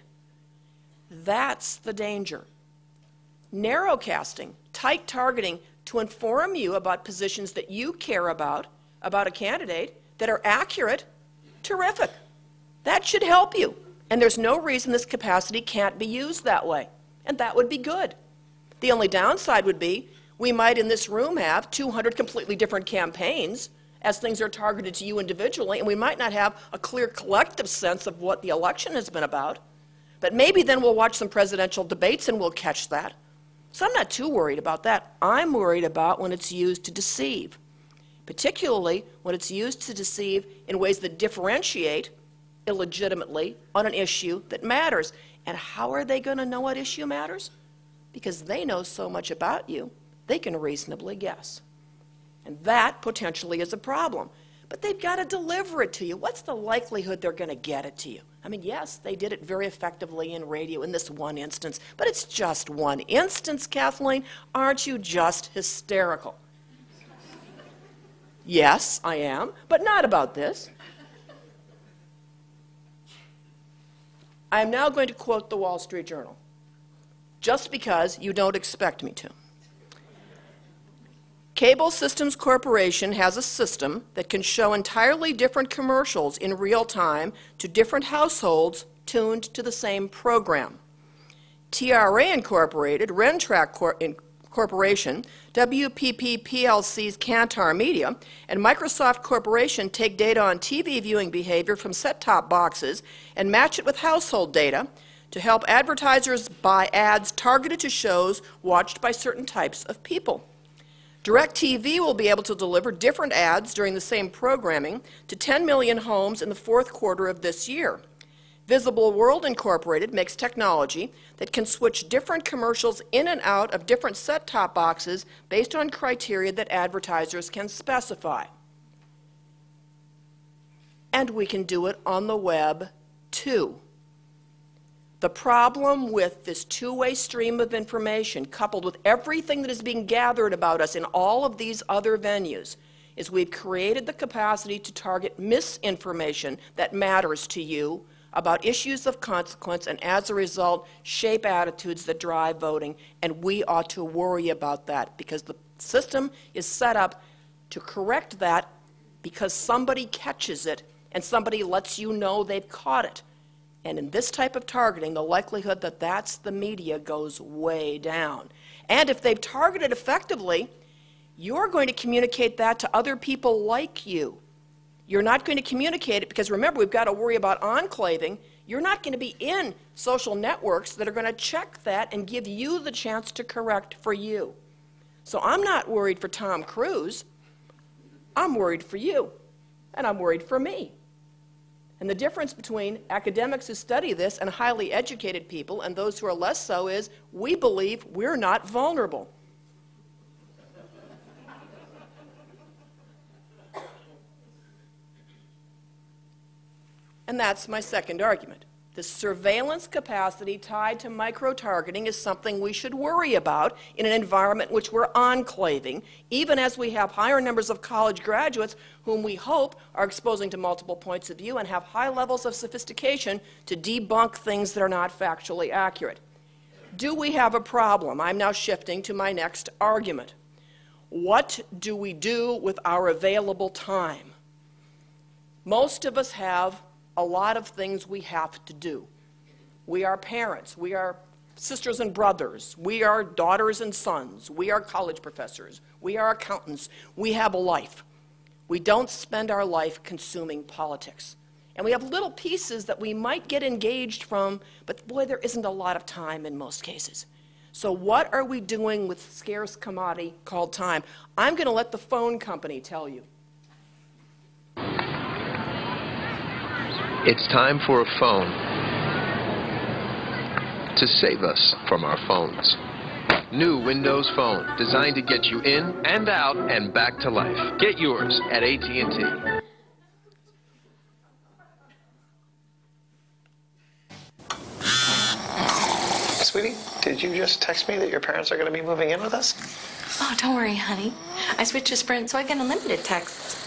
That's the danger. Narrowcasting, tight targeting to inform you about positions that you care about a candidate that are accurate, terrific. That should help you. And there's no reason this capacity can't be used that way. And that would be good. The only downside would be we might in this room have 200 completely different campaigns as things are targeted to you individually, and we might not have a clear collective sense of what the election has been about. But maybe then we'll watch some presidential debates and we'll catch that. So I'm not too worried about that. I'm worried about when it's used to deceive, particularly when it's used to deceive in ways that differentiate illegitimately on an issue that matters. And how are they going to know what issue matters? Because they know so much about you, they can reasonably guess. And that potentially is a problem. But they've got to deliver it to you. What's the likelihood they're going to get it to you? I mean, yes, they did it very effectively in radio in this one instance, but it's just one instance, Kathleen. Aren't you just hysterical? Yes, I am, but not about this. I am now going to quote the Wall Street Journal, just because you don't expect me to. Cable Systems Corporation has a system that can show entirely different commercials in real time to different households tuned to the same program. TRA Incorporated, Rentrack Corporation, WPP PLC's Kantar Media, and Microsoft Corporation take data on TV viewing behavior from set-top boxes and match it with household data to help advertisers buy ads targeted to shows watched by certain types of people. DirecTV will be able to deliver different ads during the same programming to 10 million homes in the fourth quarter of this year. Visible World Incorporated makes technology that can switch different commercials in and out of different set-top boxes based on criteria that advertisers can specify. And we can do it on the web, too. The problem with this two-way stream of information, coupled with everything that is being gathered about us in all of these other venues, is we've created the capacity to target misinformation that matters to you about issues of consequence, and as a result, shape attitudes that drive voting. And we ought to worry about that, because the system is set up to correct that because somebody catches it and somebody lets you know they've caught it. And in this type of targeting, the likelihood that that's the media goes way down. And if they've targeted effectively, you're going to communicate that to other people like you. You're not going to communicate it because, remember, we've got to worry about enclaving. You're not going to be in social networks that are going to check that and give you the chance to correct for you. So I'm not worried for Tom Cruise. I'm worried for you, and I'm worried for me. And the difference between academics who study this and highly educated people and those who are less so is we believe we're not vulnerable. And that's my second argument. The surveillance capacity tied to micro-targeting is something we should worry about in an environment in which we're enclaving, even as we have higher numbers of college graduates whom we hope are exposing to multiple points of view and have high levels of sophistication to debunk things that are not factually accurate. Do we have a problem? I'm now shifting to my next argument. What do we do with our available time? Most of us have a lot of things we have to do. We are parents, we are sisters and brothers, we are daughters and sons, we are college professors, we are accountants, we have a life. We don't spend our life consuming politics. And we have little pieces that we might get engaged from, but boy, there isn't a lot of time in most cases. So what are we doing with scarce commodity called time? I'm going to let the phone company tell you. It's time for a phone to save us from our phones. New Windows Phone, designed to get you in and out and back to life. Get yours at AT&T. Sweetie, did you just text me that your parents are going to be moving in with us? Oh, don't worry, honey. I switched to Sprint so I get unlimited texts.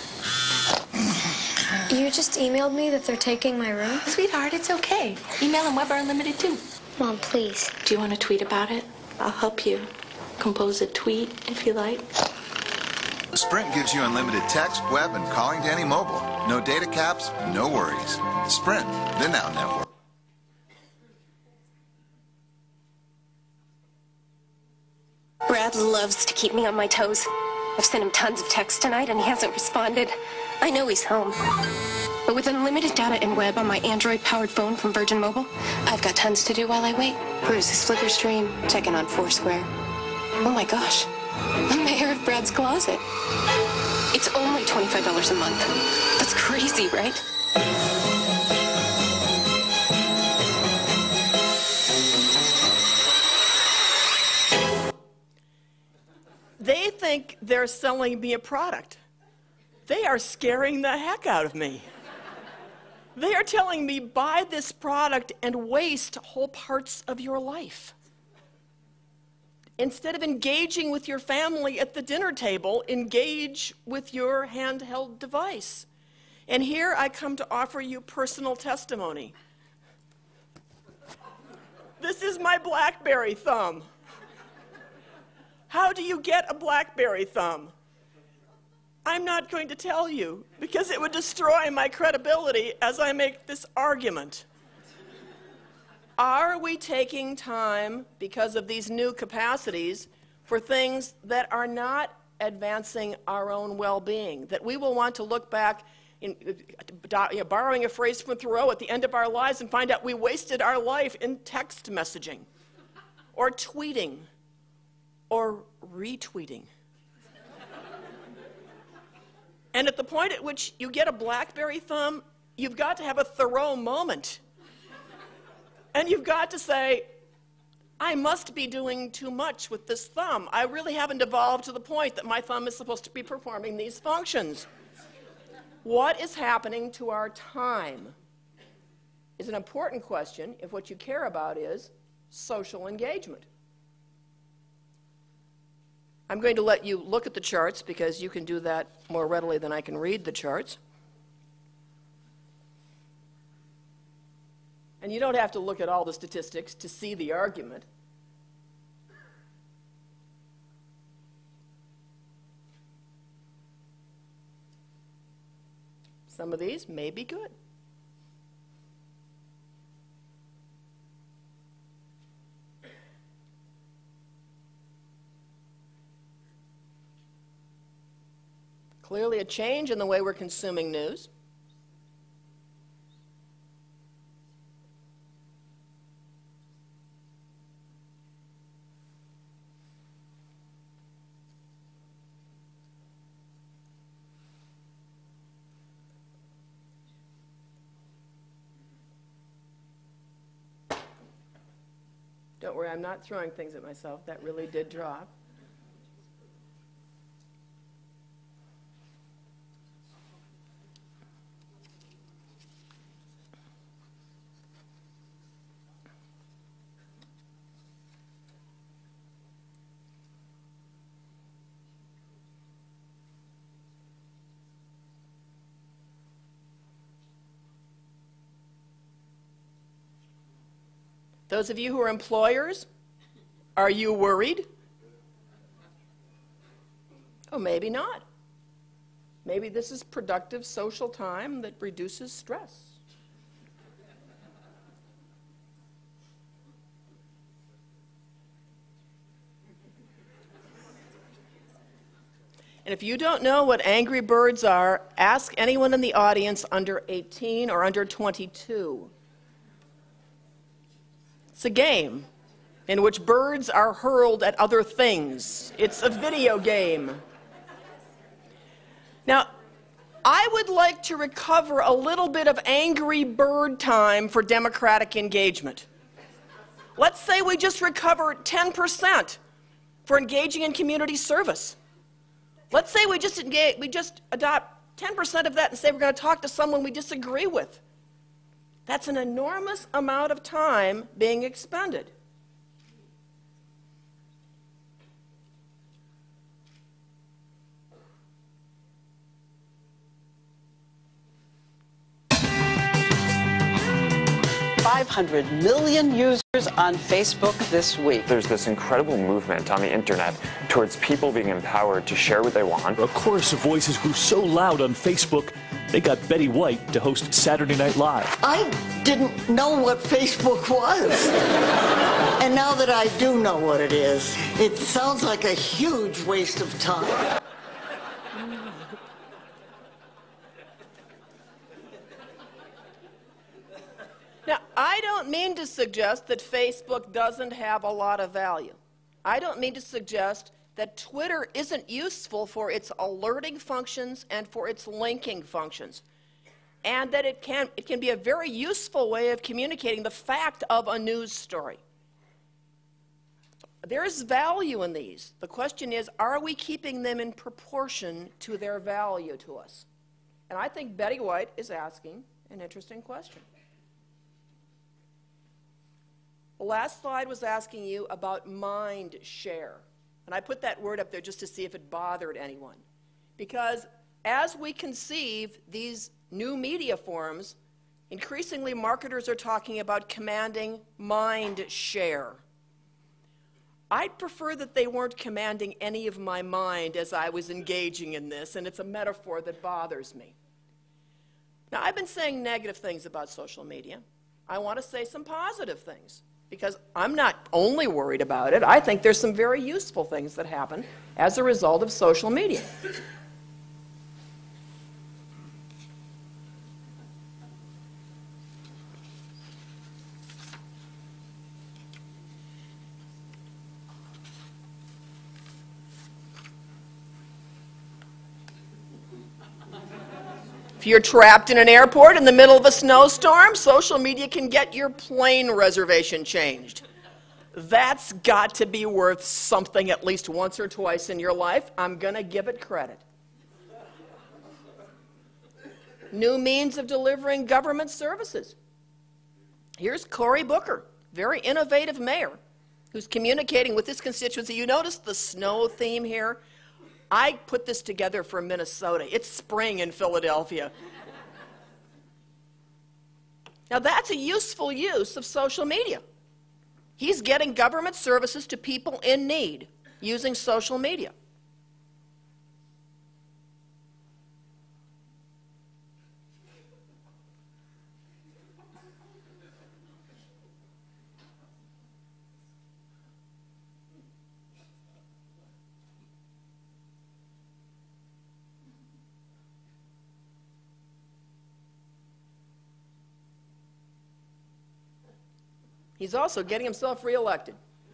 You just emailed me that they're taking my room? Sweetheart, it's okay. Email and web are unlimited too. Mom, please. Do you want to tweet about it? I'll help you compose a tweet if you like. Sprint gives you unlimited text, web, and calling to any mobile. No data caps, no worries. Sprint, the Now Network. Brad loves to keep me on my toes. I've sent him tons of texts tonight and he hasn't responded. I know he's home. But with unlimited data and web on my Android-powered phone from Virgin Mobile, I've got tons to do while I wait. Peruse his Flickr stream, check in on Foursquare. Oh my gosh, I'm mayor of Brad's Closet. It's only $25 a month. That's crazy, right? They think they're selling me a product. They are scaring the heck out of me. They are telling me, buy this product and waste whole parts of your life. Instead of engaging with your family at the dinner table, engage with your handheld device. And here I come to offer you personal testimony. This is my BlackBerry thumb. How do you get a BlackBerry thumb? I'm not going to tell you, because it would destroy my credibility as I make this argument. Are we taking time, because of these new capacities, for things that are not advancing our own well-being, that we will want to look back, borrowing a phrase from Thoreau, at the end of our lives and find out we wasted our life in text messaging or tweeting or retweeting? And at the point at which you get a BlackBerry thumb, you've got to have a Thoreau moment. And you've got to say, I must be doing too much with this thumb. I really haven't evolved to the point that my thumb is supposed to be performing these functions. What is happening to our time is an important question if what you care about is social engagement. I'm going to let you look at the charts because you can do that more readily than I can read the charts. And you don't have to look at all the statistics to see the argument. Some of these may be good. Clearly a change in the way we're consuming news. Don't worry, I'm not throwing things at myself. That really did drop. Those of you who are employers, are you worried? Oh, maybe not. Maybe this is productive social time that reduces stress. And if you don't know what angry birds are, ask anyone in the audience under 18 or under 22. It's a game in which birds are hurled at other things. It's a video game. Now, I would like to recover a little bit of angry bird time for democratic engagement. Let's say we just recover 10% for engaging in community service. Let's say we just adopt 10% of that and say we're going to talk to someone we disagree with. That's an enormous amount of time being expended. $500 million users on Facebook this week. There's this incredible movement on the internet towards people being empowered to share what they want. A chorus of voices grew so loud on Facebook, they got Betty White to host Saturday Night Live. I didn't know what Facebook was. And now that I do know what it is, it sounds like a huge waste of time. Now, I don't mean to suggest that Facebook doesn't have a lot of value. I don't mean to suggest that Twitter isn't useful for its alerting functions and for its linking functions, and that it can be a very useful way of communicating the fact of a news story. There is value in these. The question is, are we keeping them in proportion to their value to us? And I think Betty White is asking an interesting question. The last slide was asking you about mind share. And I put that word up there just to see if it bothered anyone. Because as we conceive these new media forms, increasingly marketers are talking about commanding mind share. I'd prefer that they weren't commanding any of my mind as I was engaging in this, and it's a metaphor that bothers me. Now, I've been saying negative things about social media. I want to say some positive things, because I'm not only worried about it. I think there's some very useful things that happen as a result of social media. If you're trapped in an airport in the middle of a snowstorm, social media can get your plane reservation changed. That's got to be worth something at least once or twice in your life. I'm going to give it credit. New means of delivering government services. Here's Cory Booker, very innovative mayor, who's communicating with his constituency. You notice the snow theme here? I put this together for Minnesota. It's spring in Philadelphia. Now that's a useful use of social media. He's getting government services to people in need using social media. He's also getting himself reelected.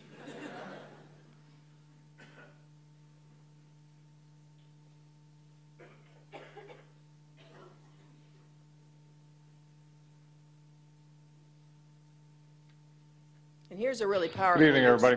And here's a really powerful Good evening, everybody.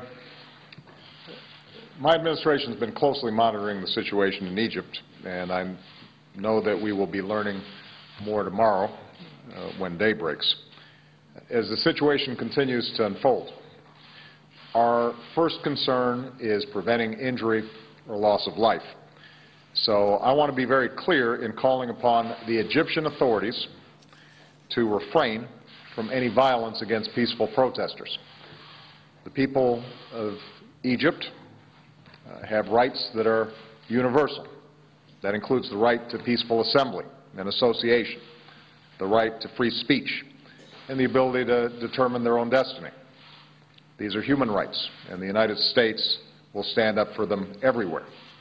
My administration has been closely monitoring the situation in Egypt, and I know that we will be learning more tomorrow when day breaks. As the situation continues to unfold, our first concern is preventing injury or loss of life. So I want to be very clear in calling upon the Egyptian authorities to refrain from any violence against peaceful protesters. The people of Egypt have rights that are universal. That includes the right to peaceful assembly and association, the right to free speech, and the ability to determine their own destiny. These are human rights, and the United States will stand up for them everywhere.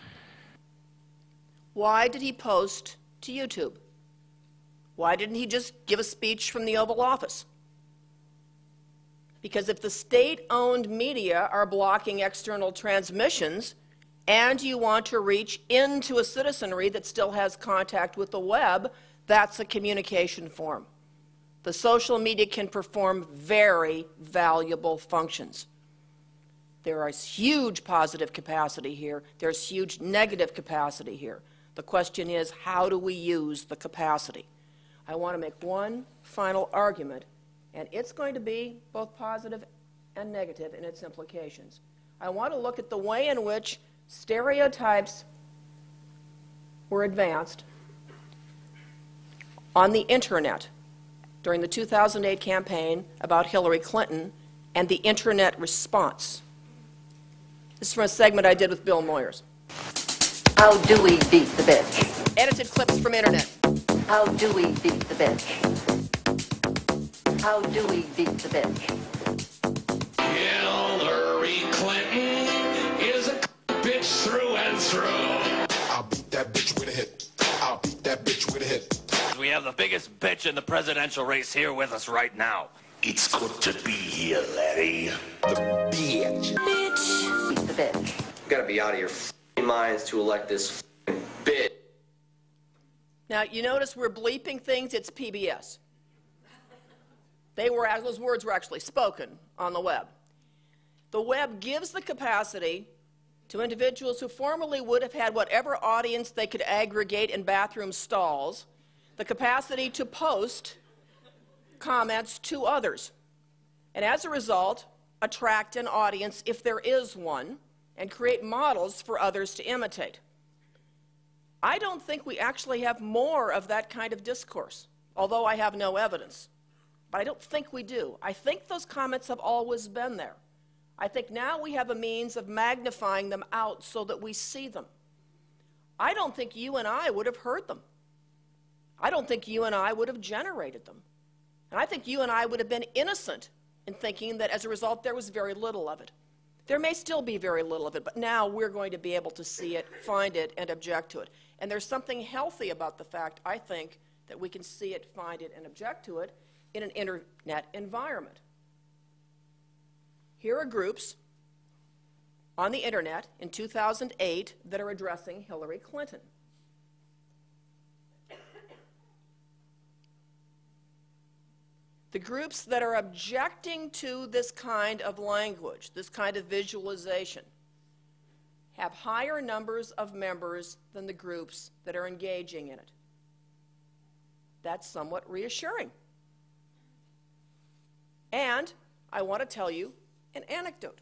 Why did he post to YouTube? Why didn't he just give a speech from the Oval Office? Because if the state-owned media are blocking external transmissions, and you want to reach into a citizenry that still has contact with the web, that's a communication form. The social media can perform very valuable functions. There is huge positive capacity here. There's huge negative capacity here. The question is, how do we use the capacity? I want to make one final argument, and it's going to be both positive and negative in its implications. I want to look at the way in which stereotypes were advanced on the internet during the 2008 campaign about Hillary Clinton and the internet response. This is from a segment I did with Bill Moyers. How do we beat the bitch? Edited clips from internet. How do we beat the bitch? How do we beat the bitch? Hillary Clinton is a bitch through and through. I'll beat that bitch with a hit. I'll beat that bitch with a hit. We have the biggest bitch in the presidential race here with us right now. It's good to be here, Larry. The bitch. Bitch. Beat the bitch. You gotta be out of your minds to elect this bitch. Now, you notice we're bleeping things. It's PBS. Those words were actually spoken on the web. The web gives the capacity to individuals who formerly would have had whatever audience they could aggregate in bathroom stalls, the capacity to post comments to others, and as a result, attract an audience, if there is one, and create models for others to imitate. I don't think we actually have more of that kind of discourse, although I have no evidence. But I don't think we do. I think those comments have always been there. I think now we have a means of magnifying them out so that we see them. I don't think you and I would have heard them. I don't think you and I would have generated them. And I think you and I would have been innocent in thinking that as a result there was very little of it. There may still be very little of it, but now we're going to be able to see it, find it, and object to it. And there's something healthy about the fact, I think, that we can see it, find it, and object to it in an internet environment. Here are groups on the internet in 2008 that are addressing Hillary Clinton. The groups that are objecting to this kind of language, this kind of visualization, have higher numbers of members than the groups that are engaging in it. That's somewhat reassuring. And I want to tell you an anecdote.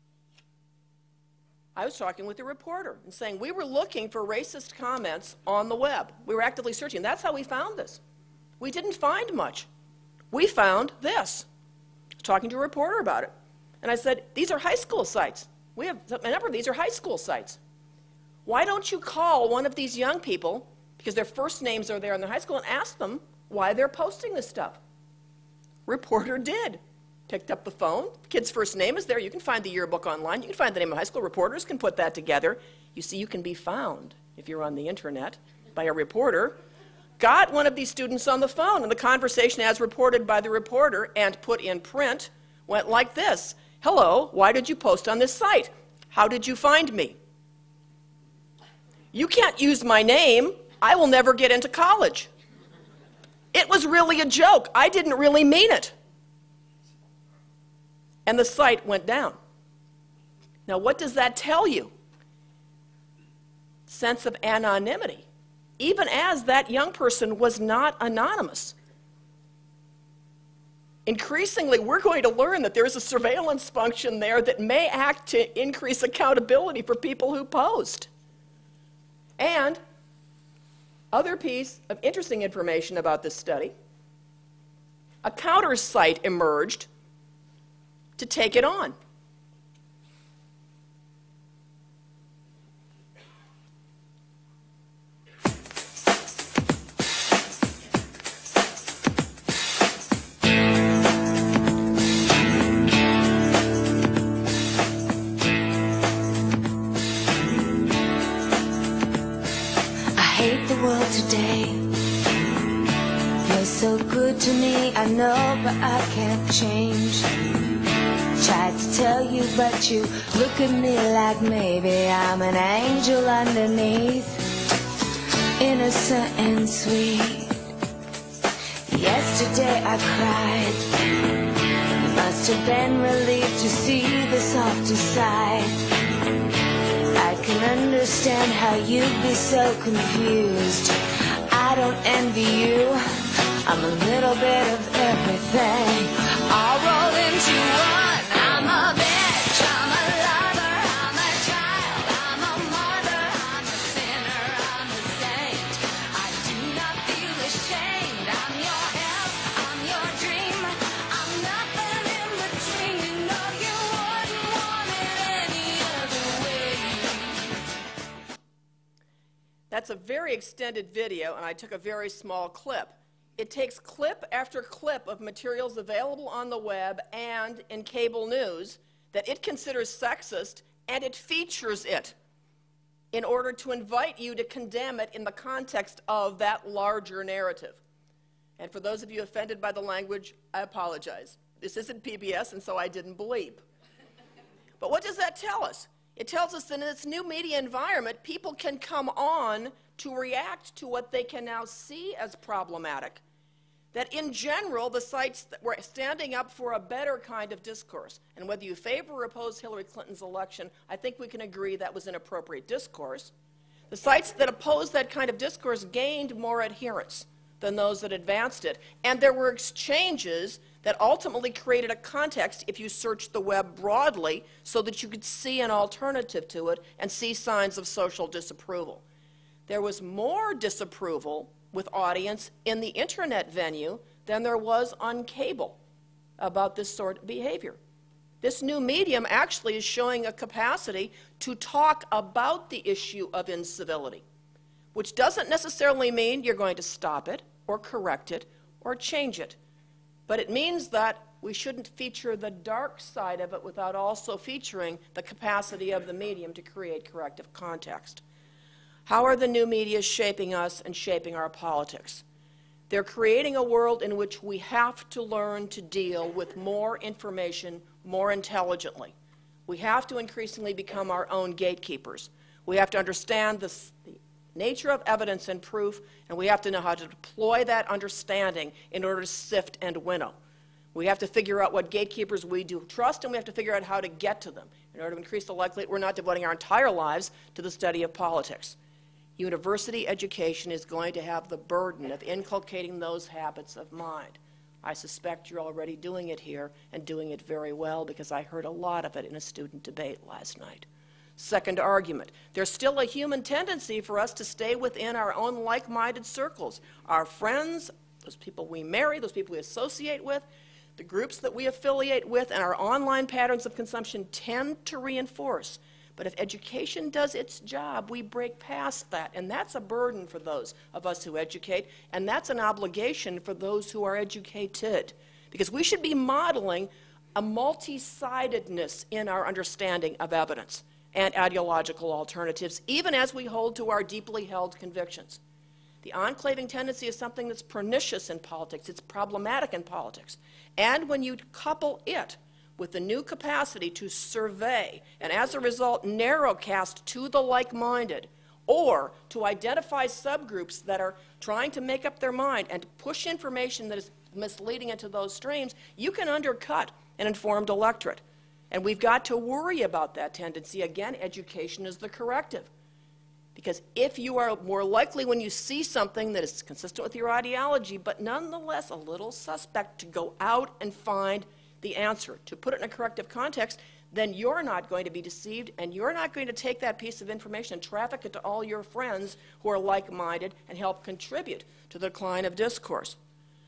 I was talking with a reporter and saying we were looking for racist comments on the web. We were actively searching. That's how we found this. We didn't find much. We found this. Talking to a reporter about it. And I said, these are high school sites. We have a number of these are high school sites. Why don't you call one of these young people, because their first names are there in their high school, and ask them why they're posting this stuff? Reporter did. Picked up the phone. Kid's first name is there. You can find the yearbook online. You can find the name of high school. Reporters can put that together. You see, you can be found if you're on the internet by a reporter. Got one of these students on the phone, and the conversation, as reported by the reporter and put in print, went like this. Hello, why did you post on this site? How did you find me? You can't use my name. I will never get into college. It was really a joke. I didn't really mean it. And the site went down. Now, what does that tell you? Sense of anonymity. Even as that young person was not anonymous. Increasingly, we're going to learn that there's a surveillance function there that may act to increase accountability for people who post. And other piece of interesting information about this study, a counter site emerged to take it on. To me, I know, but I can't change. Tried to tell you, but you look at me like maybe I'm an angel underneath, innocent and sweet. Yesterday I cried. You must have been relieved to see the softer side. I can understand how you'd be so confused. I don't envy you. I'm a little bit of everything, all rolled into one. I'm a bitch, I'm a lover, I'm a child, I'm a mother, I'm a sinner, I'm a saint. I do not feel ashamed. I'm your help, I'm your dream. I'm nothing in between. You know you wouldn't want it any other way. That's a very extended video, and I took a very small clip. It takes clip after clip of materials available on the web and in cable news that it considers sexist, and it features it in order to invite you to condemn it in the context of that larger narrative. And for those of you offended by the language, I apologize. This isn't PBS, and so I didn't bleep. But what does that tell us? It tells us that in this new media environment, people can come on to react to what they can now see as problematic. That in general, the sites that were standing up for a better kind of discourse, and whether you favor or oppose Hillary Clinton's election, I think we can agree that was an appropriate discourse. The sites that opposed that kind of discourse gained more adherents than those that advanced it. And there were exchanges that ultimately created a context, if you searched the web broadly, so that you could see an alternative to it and see signs of social disapproval. There was more disapproval with audience in the internet venue than there was on cable about this sort of behavior. This new medium actually is showing a capacity to talk about the issue of incivility, which doesn't necessarily mean you're going to stop it or correct it or change it. But it means that we shouldn't feature the dark side of it without also featuring the capacity of the medium to create corrective context. How are the new media shaping us and shaping our politics? They're creating a world in which we have to learn to deal with more information more intelligently. We have to increasingly become our own gatekeepers. We have to understand the nature of evidence and proof, and we have to know how to deploy that understanding in order to sift and winnow. We have to figure out what gatekeepers we do trust, and we have to figure out how to get to them in order to increase the likelihood we're not devoting our entire lives to the study of politics. University education is going to have the burden of inculcating those habits of mind. I suspect you're already doing it here and doing it very well, because I heard a lot of it in a student debate last night. Second argument, there's still a human tendency for us to stay within our own like-minded circles. Our friends, those people we marry, those people we associate with, the groups that we affiliate with, and our online patterns of consumption tend to reinforce. But if education does its job, we break past that, and that's a burden for those of us who educate, and that's an obligation for those who are educated, because we should be modeling a multi-sidedness in our understanding of evidence and ideological alternatives, even as we hold to our deeply held convictions. The enclaving tendency is something that's pernicious in politics. It's problematic in politics. And when you couple it with the new capacity to survey and, as a result, narrowcast to the like-minded, or to identify subgroups that are trying to make up their mind and push information that is misleading into those streams, you can undercut an informed electorate. And we've got to worry about that tendency. Again, education is the corrective. Because if you are more likely, when you see something that is consistent with your ideology, but nonetheless a little suspect, to go out and find the answer, to put it in a corrective context, then you're not going to be deceived, and you're not going to take that piece of information and traffic it to all your friends who are like-minded and help contribute to the decline of discourse.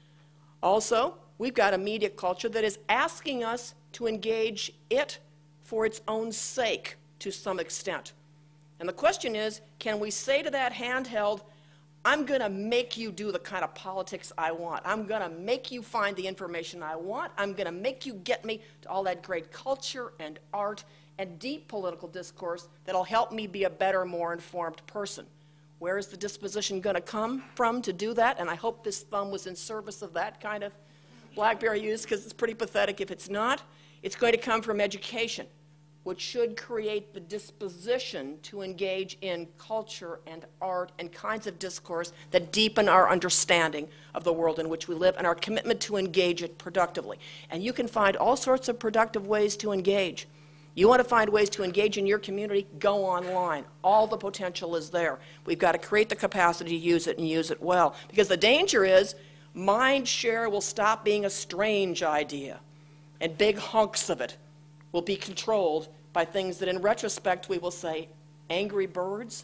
Also, we've got a media culture that is asking us to engage it for its own sake to some extent. And the question is, can we say to that handheld, I'm going to make you do the kind of politics I want. I'm going to make you find the information I want. I'm going to make you get me to all that great culture and art and deep political discourse that'll help me be a better, more informed person. Where is the disposition going to come from to do that? And I hope this thumb was in service of that kind of BlackBerry use, because it's pretty pathetic if it's not. It's going to come from education, which should create the disposition to engage in culture and art and kinds of discourse that deepen our understanding of the world in which we live and our commitment to engage it productively. And you can find all sorts of productive ways to engage. You want to find ways to engage in your community, go online. All the potential is there. We've got to create the capacity to use it and use it well. Because the danger is mind share will stop being a strange idea, and big hunks of it will be controlled by things that in retrospect we will say, angry birds?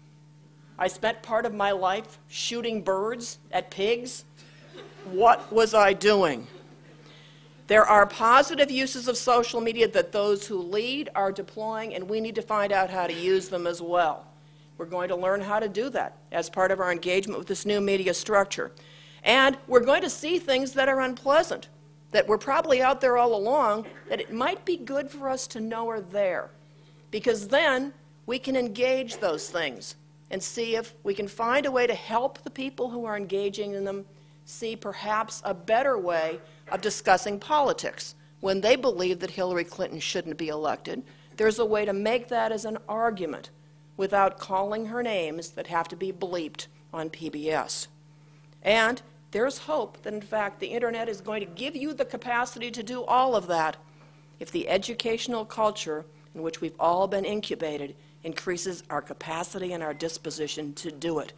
I spent part of my life shooting birds at pigs. What was I doing? There are positive uses of social media that those who lead are deploying, and we need to find out how to use them as well. We're going to learn how to do that as part of our engagement with this new media structure. And we're going to see things that are unpleasant, that were probably out there all along, that it might be good for us to know are there. Because then we can engage those things and see if we can find a way to help the people who are engaging in them see perhaps a better way of discussing politics. When they believe that Hillary Clinton shouldn't be elected, there's a way to make that as an argument without calling her names that have to be bleeped on PBS. And there's hope that, in fact, the internet is going to give you the capacity to do all of that if the educational culture in which we've all been incubated increases our capacity and our disposition to do it.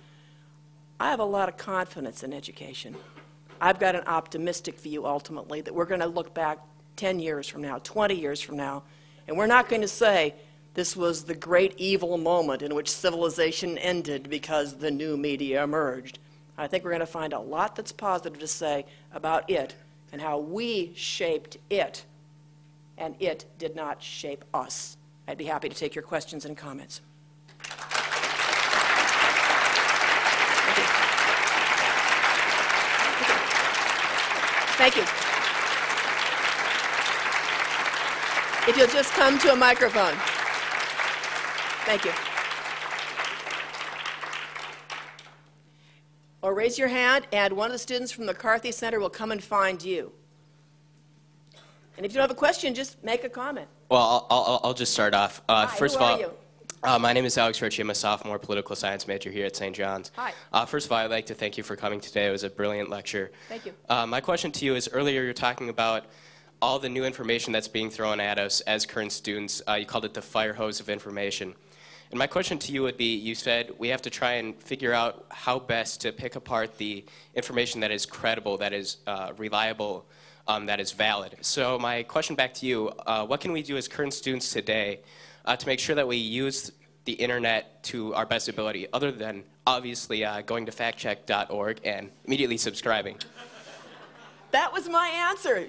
I have a lot of confidence in education. I've got an optimistic view, ultimately, that we're going to look back 10 years from now, 20 years from now, and we're not going to say this was the great evil moment in which civilization ended because the new media emerged. I think we're going to find a lot that's positive to say about it and how we shaped it, and it did not shape us. I'd be happy to take your questions and comments. Thank you. If you'll just come to a microphone. Thank you. Or raise your hand, and one of the students from the McCarthy Center will come and find you. And if you don't have a question, just make a comment. Well, I'll just start off. First who of all, are you? my name is Alex Ritchie. I'm a sophomore political science major here at St. John's. Hi. First of all, I'd like to thank you for coming today. It was a brilliant lecture. Thank you. My question to you is, earlier you were talking about all the new information that's being thrown at us as current students. You called it the fire hose of information. And my question to you would be, you said we have to try and figure out how best to pick apart the information that is credible, that is reliable, that is valid. So my question back to you, what can we do as current students today to make sure that we use the internet to our best ability, other than obviously going to factcheck.org and immediately subscribing? That was my answer.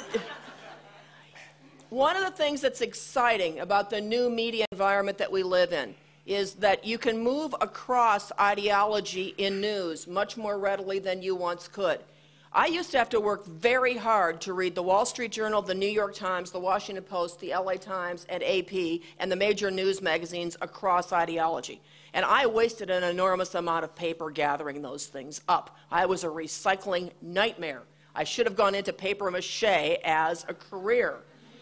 One of the things that's exciting about the new media environment that we live in is that you can move across ideology in news much more readily than you once could. I used to have to work very hard to read the Wall Street Journal, the New York Times, the Washington Post, the LA Times, and AP, and the major news magazines across ideology. And I wasted an enormous amount of paper gathering those things up. I was a recycling nightmare. I should have gone into paper mache as a career.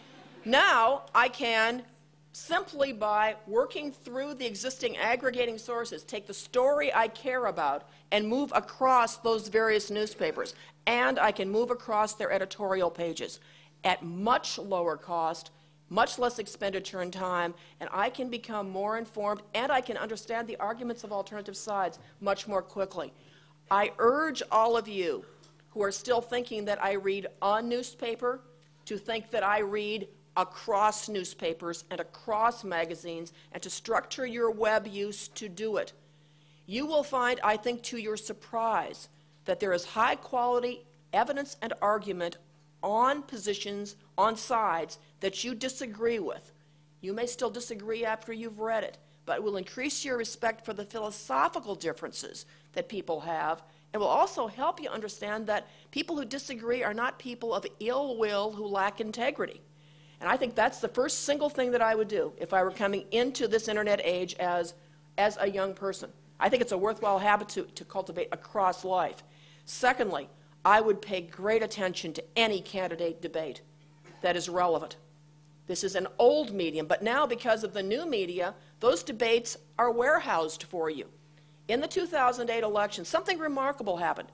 Now I can, simply by working through the existing aggregating sources, take the story I care about and move across those various newspapers. And I can move across their editorial pages at much lower cost, much less expenditure and time, and I can become more informed, and I can understand the arguments of alternative sides much more quickly. I urge all of you who are still thinking that I read a newspaper to think that I read across newspapers and across magazines, and to structure your web use to do it. You will find, I think to your surprise, that there is high quality evidence and argument on positions, on sides that you disagree with. You may still disagree after you've read it, but it will increase your respect for the philosophical differences that people have, and will also help you understand that people who disagree are not people of ill will who lack integrity. And I think that's the first single thing that I would do if I were coming into this internet age as a young person. I think it's a worthwhile habit to cultivate across life. Secondly, I would pay great attention to any candidate debate that is relevant. This is an old medium, but now because of the new media, those debates are warehoused for you. In the 2008 election, something remarkable happened.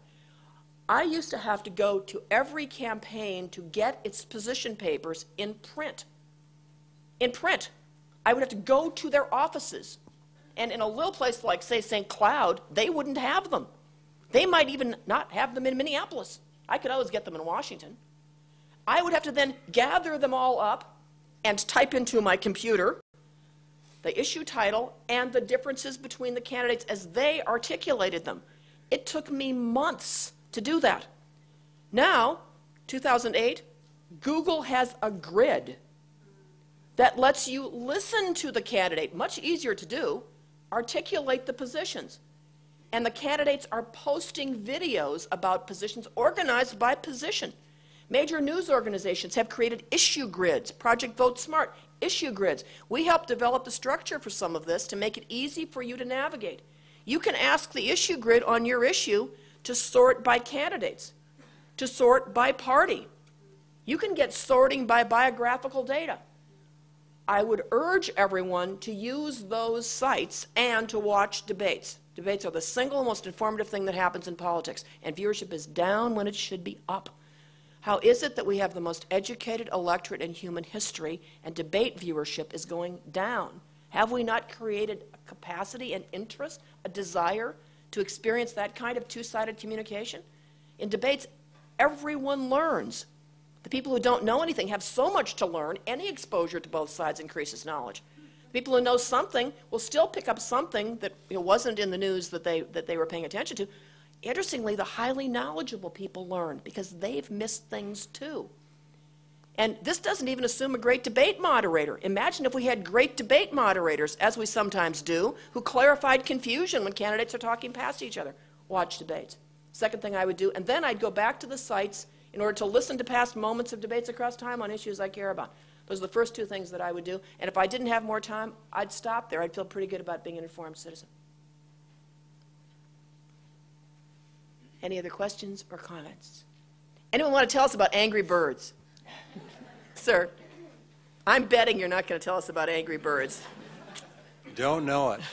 I used to have to go to every campaign to get its position papers in print. In print. I would have to go to their offices. And in a little place like, say, St. Cloud, they wouldn't have them. They might even not have them in Minneapolis. I could always get them in Washington. I would have to then gather them all up and type into my computer the issue title and the differences between the candidates as they articulated them. It took me months to do that. Now, 2008, Google has a grid that lets you listen to the candidate, much easier to do, articulate the positions. And the candidates are posting videos about positions organized by position. Major news organizations have created issue grids, Project Vote Smart, issue grids. We helped develop the structure for some of this to make it easy for you to navigate. You can ask the issue grid on your issue to sort by candidates, to sort by party. You can get sorting by biographical data. I would urge everyone to use those sites and to watch debates. Debates are the single most informative thing that happens in politics, and viewership is down when it should be up. How is it that we have the most educated electorate in human history and debate viewership is going down? Have we not created a capacity, an interest, a desire to experience that kind of two-sided communication? In debates, everyone learns. The people who don't know anything have so much to learn. Any exposure to both sides increases knowledge. People who know something will still pick up something that wasn't in the news that they were paying attention to. Interestingly, the highly knowledgeable people learn because they've missed things too. And this doesn't even assume a great debate moderator. Imagine if we had great debate moderators, as we sometimes do, who clarified confusion when candidates are talking past each other. Watch debates. Second thing I would do, and then I'd go back to the sites in order to listen to past moments of debates across time on issues I care about. Those are the first two things that I would do. And if I didn't have more time, I'd stop there. I'd feel pretty good about being an informed citizen. Any other questions or comments? Anyone want to tell us about Angry Birds? Sir, I'm betting you're not going to tell us about Angry Birds. Don't know it.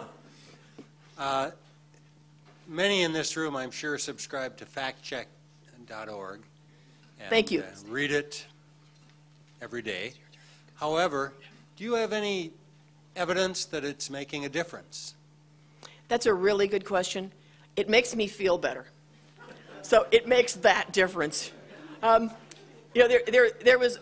Many in this room, I'm sure, subscribe to factcheck.org. Thank you. Read it every day. However, do you have any evidence that it's making a difference? That's a really good question. It makes me feel better. So it makes that difference. You know, there was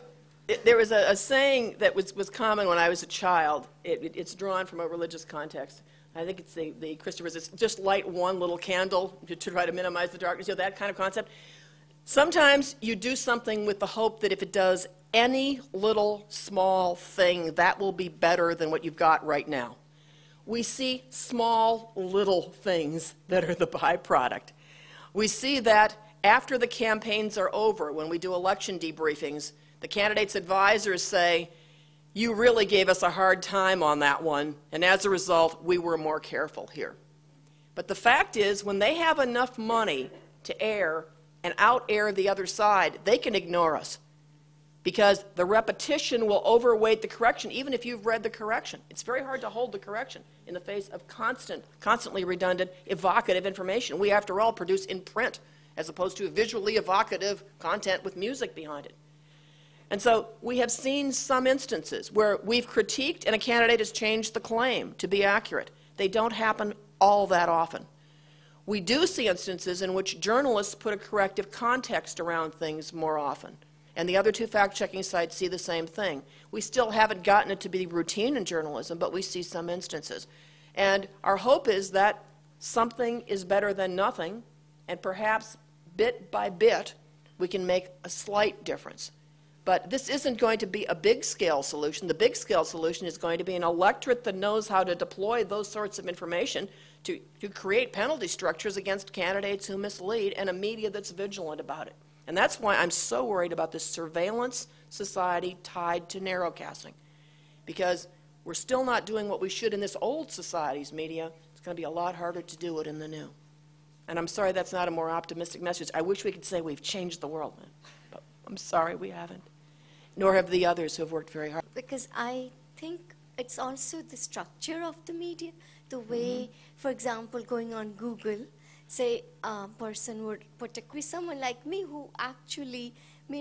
a saying that was common when I was a child. It's drawn from a religious context. I think it's the Christian resistance. Just light one little candle to try to minimize the darkness, you know, that kind of concept. Sometimes you do something with the hope that if it does any little small thing, that will be better than what you've got right now. We see small little things that are the byproduct. We see that after the campaigns are over, when we do election debriefings, the candidates' advisors say, you really gave us a hard time on that one, and as a result, we were more careful here. But the fact is, when they have enough money to air and out-air the other side, they can ignore us, because the repetition will overweight the correction, even if you've read the correction. It's very hard to hold the correction in the face of constantly redundant, evocative information. We, after all, produce in print, as opposed to visually evocative content with music behind it. And so we have seen some instances where we've critiqued and a candidate has changed the claim to be accurate. They don't happen all that often. We do see instances in which journalists put a corrective context around things more often. And the other two fact-checking sites see the same thing. We still haven't gotten it to be routine in journalism, but we see some instances. And our hope is that something is better than nothing, and perhaps bit by bit we can make a slight difference. But this isn't going to be a big-scale solution. The big-scale solution is going to be an electorate that knows how to deploy those sorts of information to create penalty structures against candidates who mislead, and a media that's vigilant about it. And that's why I'm so worried about this surveillance society tied to narrowcasting. Because we're still not doing what we should in this old society's media. It's going to be a lot harder to do it in the new. And I'm sorry that's not a more optimistic message. I wish we could say we've changed the world, but I'm sorry we haven't. Nor have the others who have worked very hard. Because I think it's also the structure of the media, the way, for example, going on Google, say a person would put a quiz, someone like me who actually may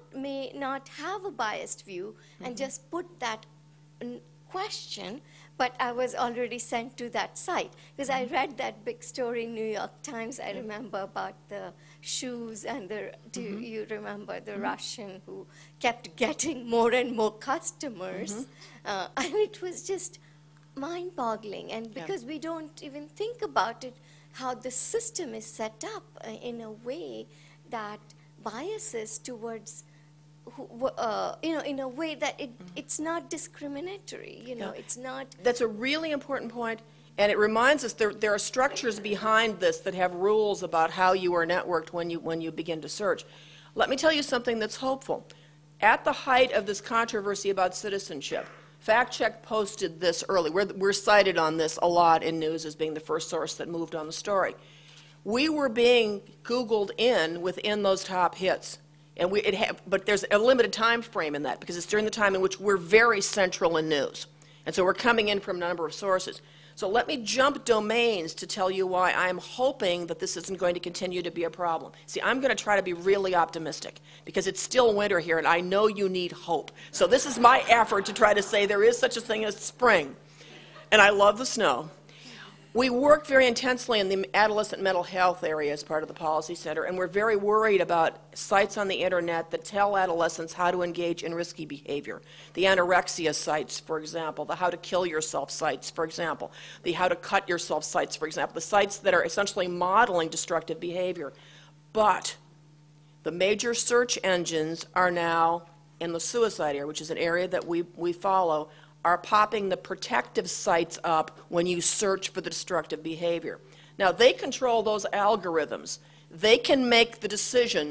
not have a biased view and just put that question, but I was already sent to that site. Because I read that big story in New York Times, I remember, about the shoes and the, do you remember the Russian who kept getting more and more customers? And it was just mind-boggling. And because we don't even think about it, how the system is set up in a way that biases towards, in a way that it's not discriminatory. It's not. That's a really important point, and it reminds us there are structures behind this that have rules about how you are networked when you begin to search. Let me tell you something that's hopeful. At the height of this controversy about citizenship, FactCheck posted this early. We're cited on this a lot in news as being the first source that moved on the story. We were being Googled within those top hits. And but there's a limited time frame in that, because it's during the time in which we're very central in news. And so we're coming in from a number of sources. So let me jump domains to tell you why I'm hoping that this isn't going to continue to be a problem. See, I'm going to try to be really optimistic, because it's still winter here, and I know you need hope. So this is my effort to try to say there is such a thing as spring. And I love the snow. We work very intensely in the adolescent mental health area as part of the Policy Center, and we're very worried about sites on the internet that tell adolescents how to engage in risky behavior. The anorexia sites, for example, the how to kill yourself sites, for example, the how to cut yourself sites, for example, the sites that are essentially modeling destructive behavior. But the major search engines are now in the suicide area, which is an area that we follow, are popping the protective sites up when you search for the destructive behavior. Now, they control those algorithms. They can make the decision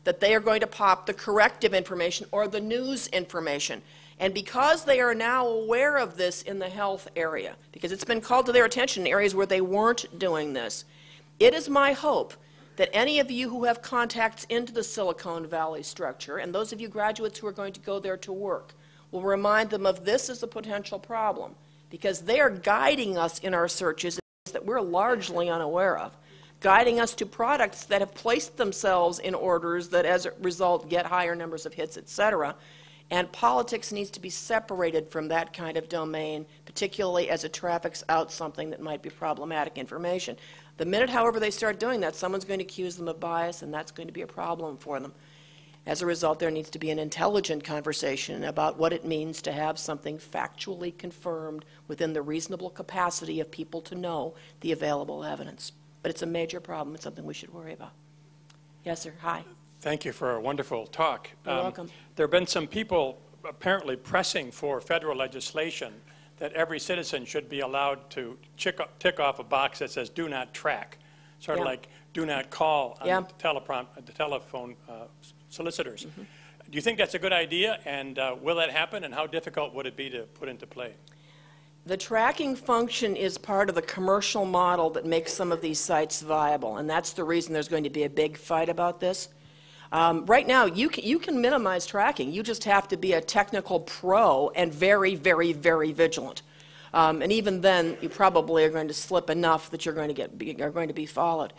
that they are going to pop the corrective information or the news information. And because they are now aware of this in the health area, because it's been called to their attention in areas where they weren't doing this, it is my hope that any of you who have contacts into the Silicon Valley structure, and those of you graduates who are going to go there to work, will remind them of this as a potential problem, because they are guiding us in our searches that we're largely unaware of, guiding us to products that have placed themselves in orders that as a result get higher numbers of hits, etc. And politics needs to be separated from that kind of domain, particularly as it traffics out something that might be problematic information. The minute, however, they start doing that, someone's going to accuse them of bias, and that's going to be a problem for them. As a result, there needs to be an intelligent conversation about what it means to have something factually confirmed within the reasonable capacity of people to know the available evidence. But it's a major problem. It's something we should worry about. Yes, sir. Hi. Thank you for a wonderful talk. You're welcome. There have been some people apparently pressing for federal legislation that every citizen should be allowed to tick off a box that says do not track, sort of like do not call on the telephone solicitors. Do you think that's a good idea, and will that happen, and how difficult would it be to put into play? The tracking function is part of the commercial model that makes some of these sites viable, and that's the reason there's going to be a big fight about this. Right now, you can minimize tracking. You just have to be a technical pro and very, very, very vigilant. And even then, you probably are going to slip enough that you're going to be followed.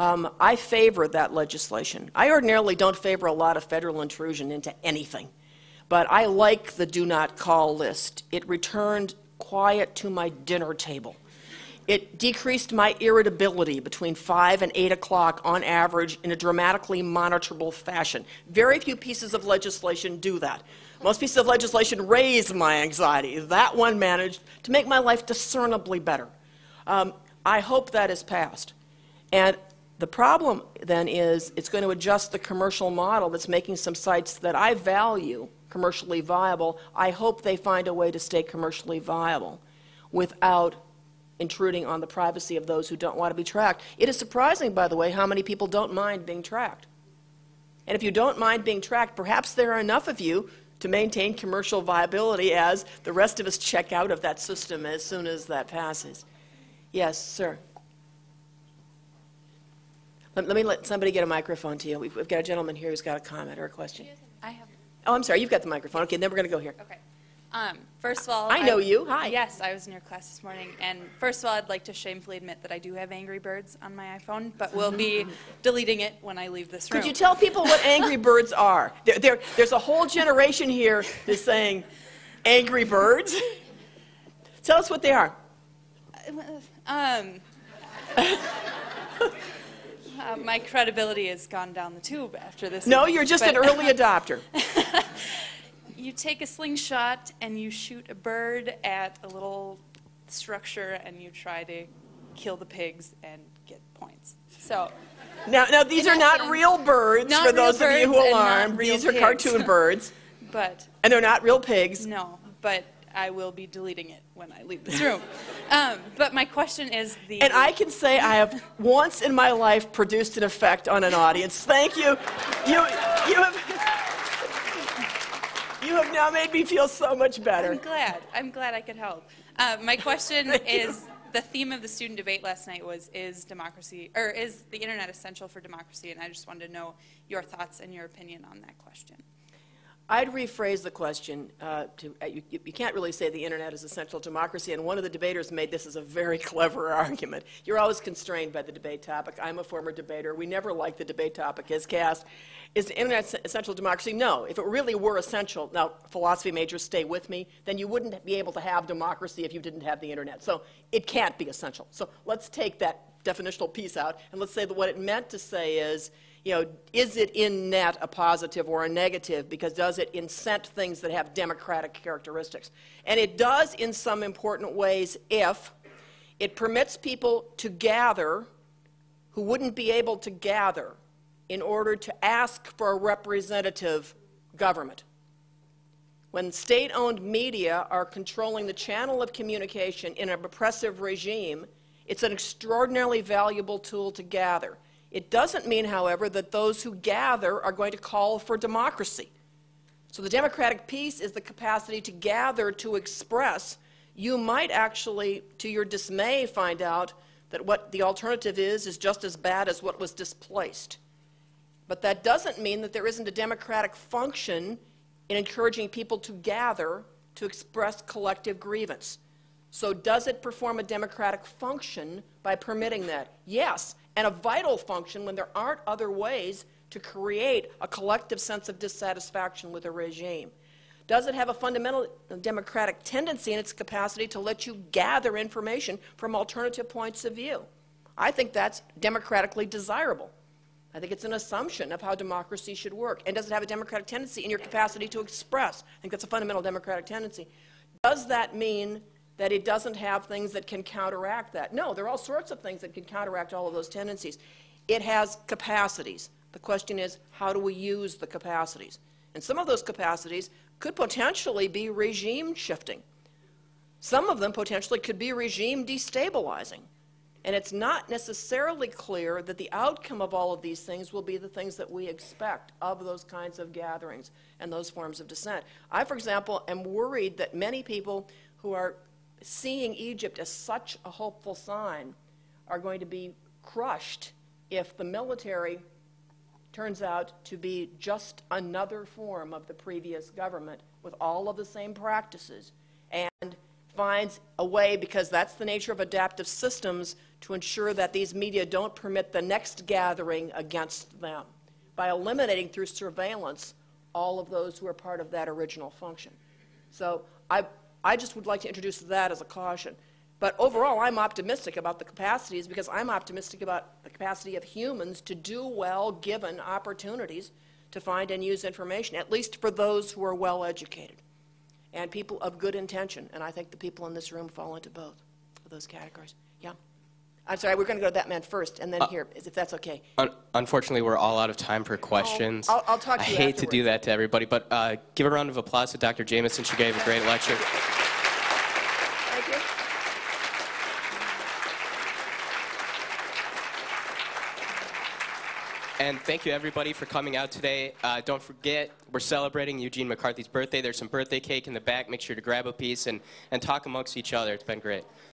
I favor that legislation. I ordinarily don't favor a lot of federal intrusion into anything, but I like the do not call list. It returned quiet to my dinner table. It decreased my irritability between 5 and 8 o'clock on average in a dramatically monitorable fashion. Very few pieces of legislation do that. Most pieces of legislation raise my anxiety. That one managed to make my life discernibly better. I hope that is passed. And the problem then is it's going to adjust the commercial model that's making some sites that I value commercially viable. I hope they find a way to stay commercially viable without intruding on the privacy of those who don't want to be tracked. It is surprising, by the way, how many people don't mind being tracked. And if you don't mind being tracked, perhaps there are enough of you to maintain commercial viability as the rest of us check out of that system as soon as that passes. Yes, sir. Let me let somebody get a microphone to you. We've got a gentleman here who's got a comment or a question. I have. Oh, I'm sorry. You've got the microphone. Okay, then we're going to go here. Okay. First of all, I know you. Hi. Yes, I was in your class this morning. And first of all, I'd like to shamefully admit that I do have Angry Birds on my iPhone, but we'll be deleting it when I leave this room. Could you tell people what Angry Birds are? There's a whole generation here that's saying Angry Birds. Tell us what they are. My credibility has gone down the tube after this. No, you're just an early adopter. You take a slingshot and you shoot a bird at a little structure and you try to kill the pigs and get points. So now these are not real birds, for those of you who are alarmed. These are cartoon birds. But and they're not real pigs. No, but I will be deleting it when I leave this room. But my question is the... And I can say I have once in my life produced an effect on an audience. Thank you. You have now made me feel so much better. I'm glad I could help. My question is, the theme of the student debate last night was, is the internet essential for democracy? And I just wanted to know your thoughts and your opinion on that question. I'd rephrase the question you can't really say the internet is essential to democracy, and one of the debaters made this as a very clever argument. You're always constrained by the debate topic. I'm a former debater. We never like the debate topic as cast. Is the internet essential to democracy? No. If it really were essential, now philosophy majors stay with me, then you wouldn't be able to have democracy if you didn't have the internet. So it can't be essential. So let's take that definitional piece out, and let's say that what it meant to say is, is it in net a positive or a negative? Because does it incent things that have democratic characteristics? And it does in some important ways if it permits people to gather who wouldn't be able to gather in order to ask for a representative government. When state-owned media are controlling the channel of communication in a repressive regime, it's an extraordinarily valuable tool to gather. It doesn't mean, however, that those who gather are going to call for democracy. So the democratic piece is the capacity to gather, to express. You might actually, to your dismay, find out that what the alternative is just as bad as what was displaced. But that doesn't mean that there isn't a democratic function in encouraging people to gather to express collective grievance. So does it perform a democratic function by permitting that? Yes, and a vital function when there aren't other ways to create a collective sense of dissatisfaction with a regime. Does it have a fundamental democratic tendency in its capacity to let you gather information from alternative points of view? I think that's democratically desirable. I think it's an assumption of how democracy should work. And does it have a democratic tendency in your capacity to express? I think that's a fundamental democratic tendency. Does that mean that it doesn't have things that can counteract that? No, there are all sorts of things that can counteract all of those tendencies. It has capacities. The question is, how do we use the capacities? And some of those capacities could potentially be regime shifting. Some of them potentially could be regime destabilizing. And it's not necessarily clear that the outcome of all of these things will be the things that we expect of those kinds of gatherings and those forms of dissent. I, for example, am worried that many people who are seeing Egypt as such a hopeful sign are going to be crushed if the military turns out to be just another form of the previous government with all of the same practices, and finds a way, because that's the nature of adaptive systems, to ensure that these media don't permit the next gathering against them by eliminating through surveillance all of those who are part of that original function. So I just would like to introduce that as a caution. But overall, I'm optimistic about the capacities, because I'm optimistic about the capacity of humans to do well given opportunities to find and use information, at least for those who are well educated and people of good intention. And I think the people in this room fall into both of those categories. Yeah. I'm sorry, we're going to go to that man first, and then here, if that's okay. Unfortunately, we're all out of time for questions. I'll talk to you I hate afterwards. to do that to everybody, but give a round of applause to Dr. Jamieson. She gave a great lecture. Thank you. And thank you, everybody, for coming out today. Don't forget, we're celebrating Eugene McCarthy's birthday. There's some birthday cake in the back. Make sure to grab a piece and talk amongst each other. It's been great.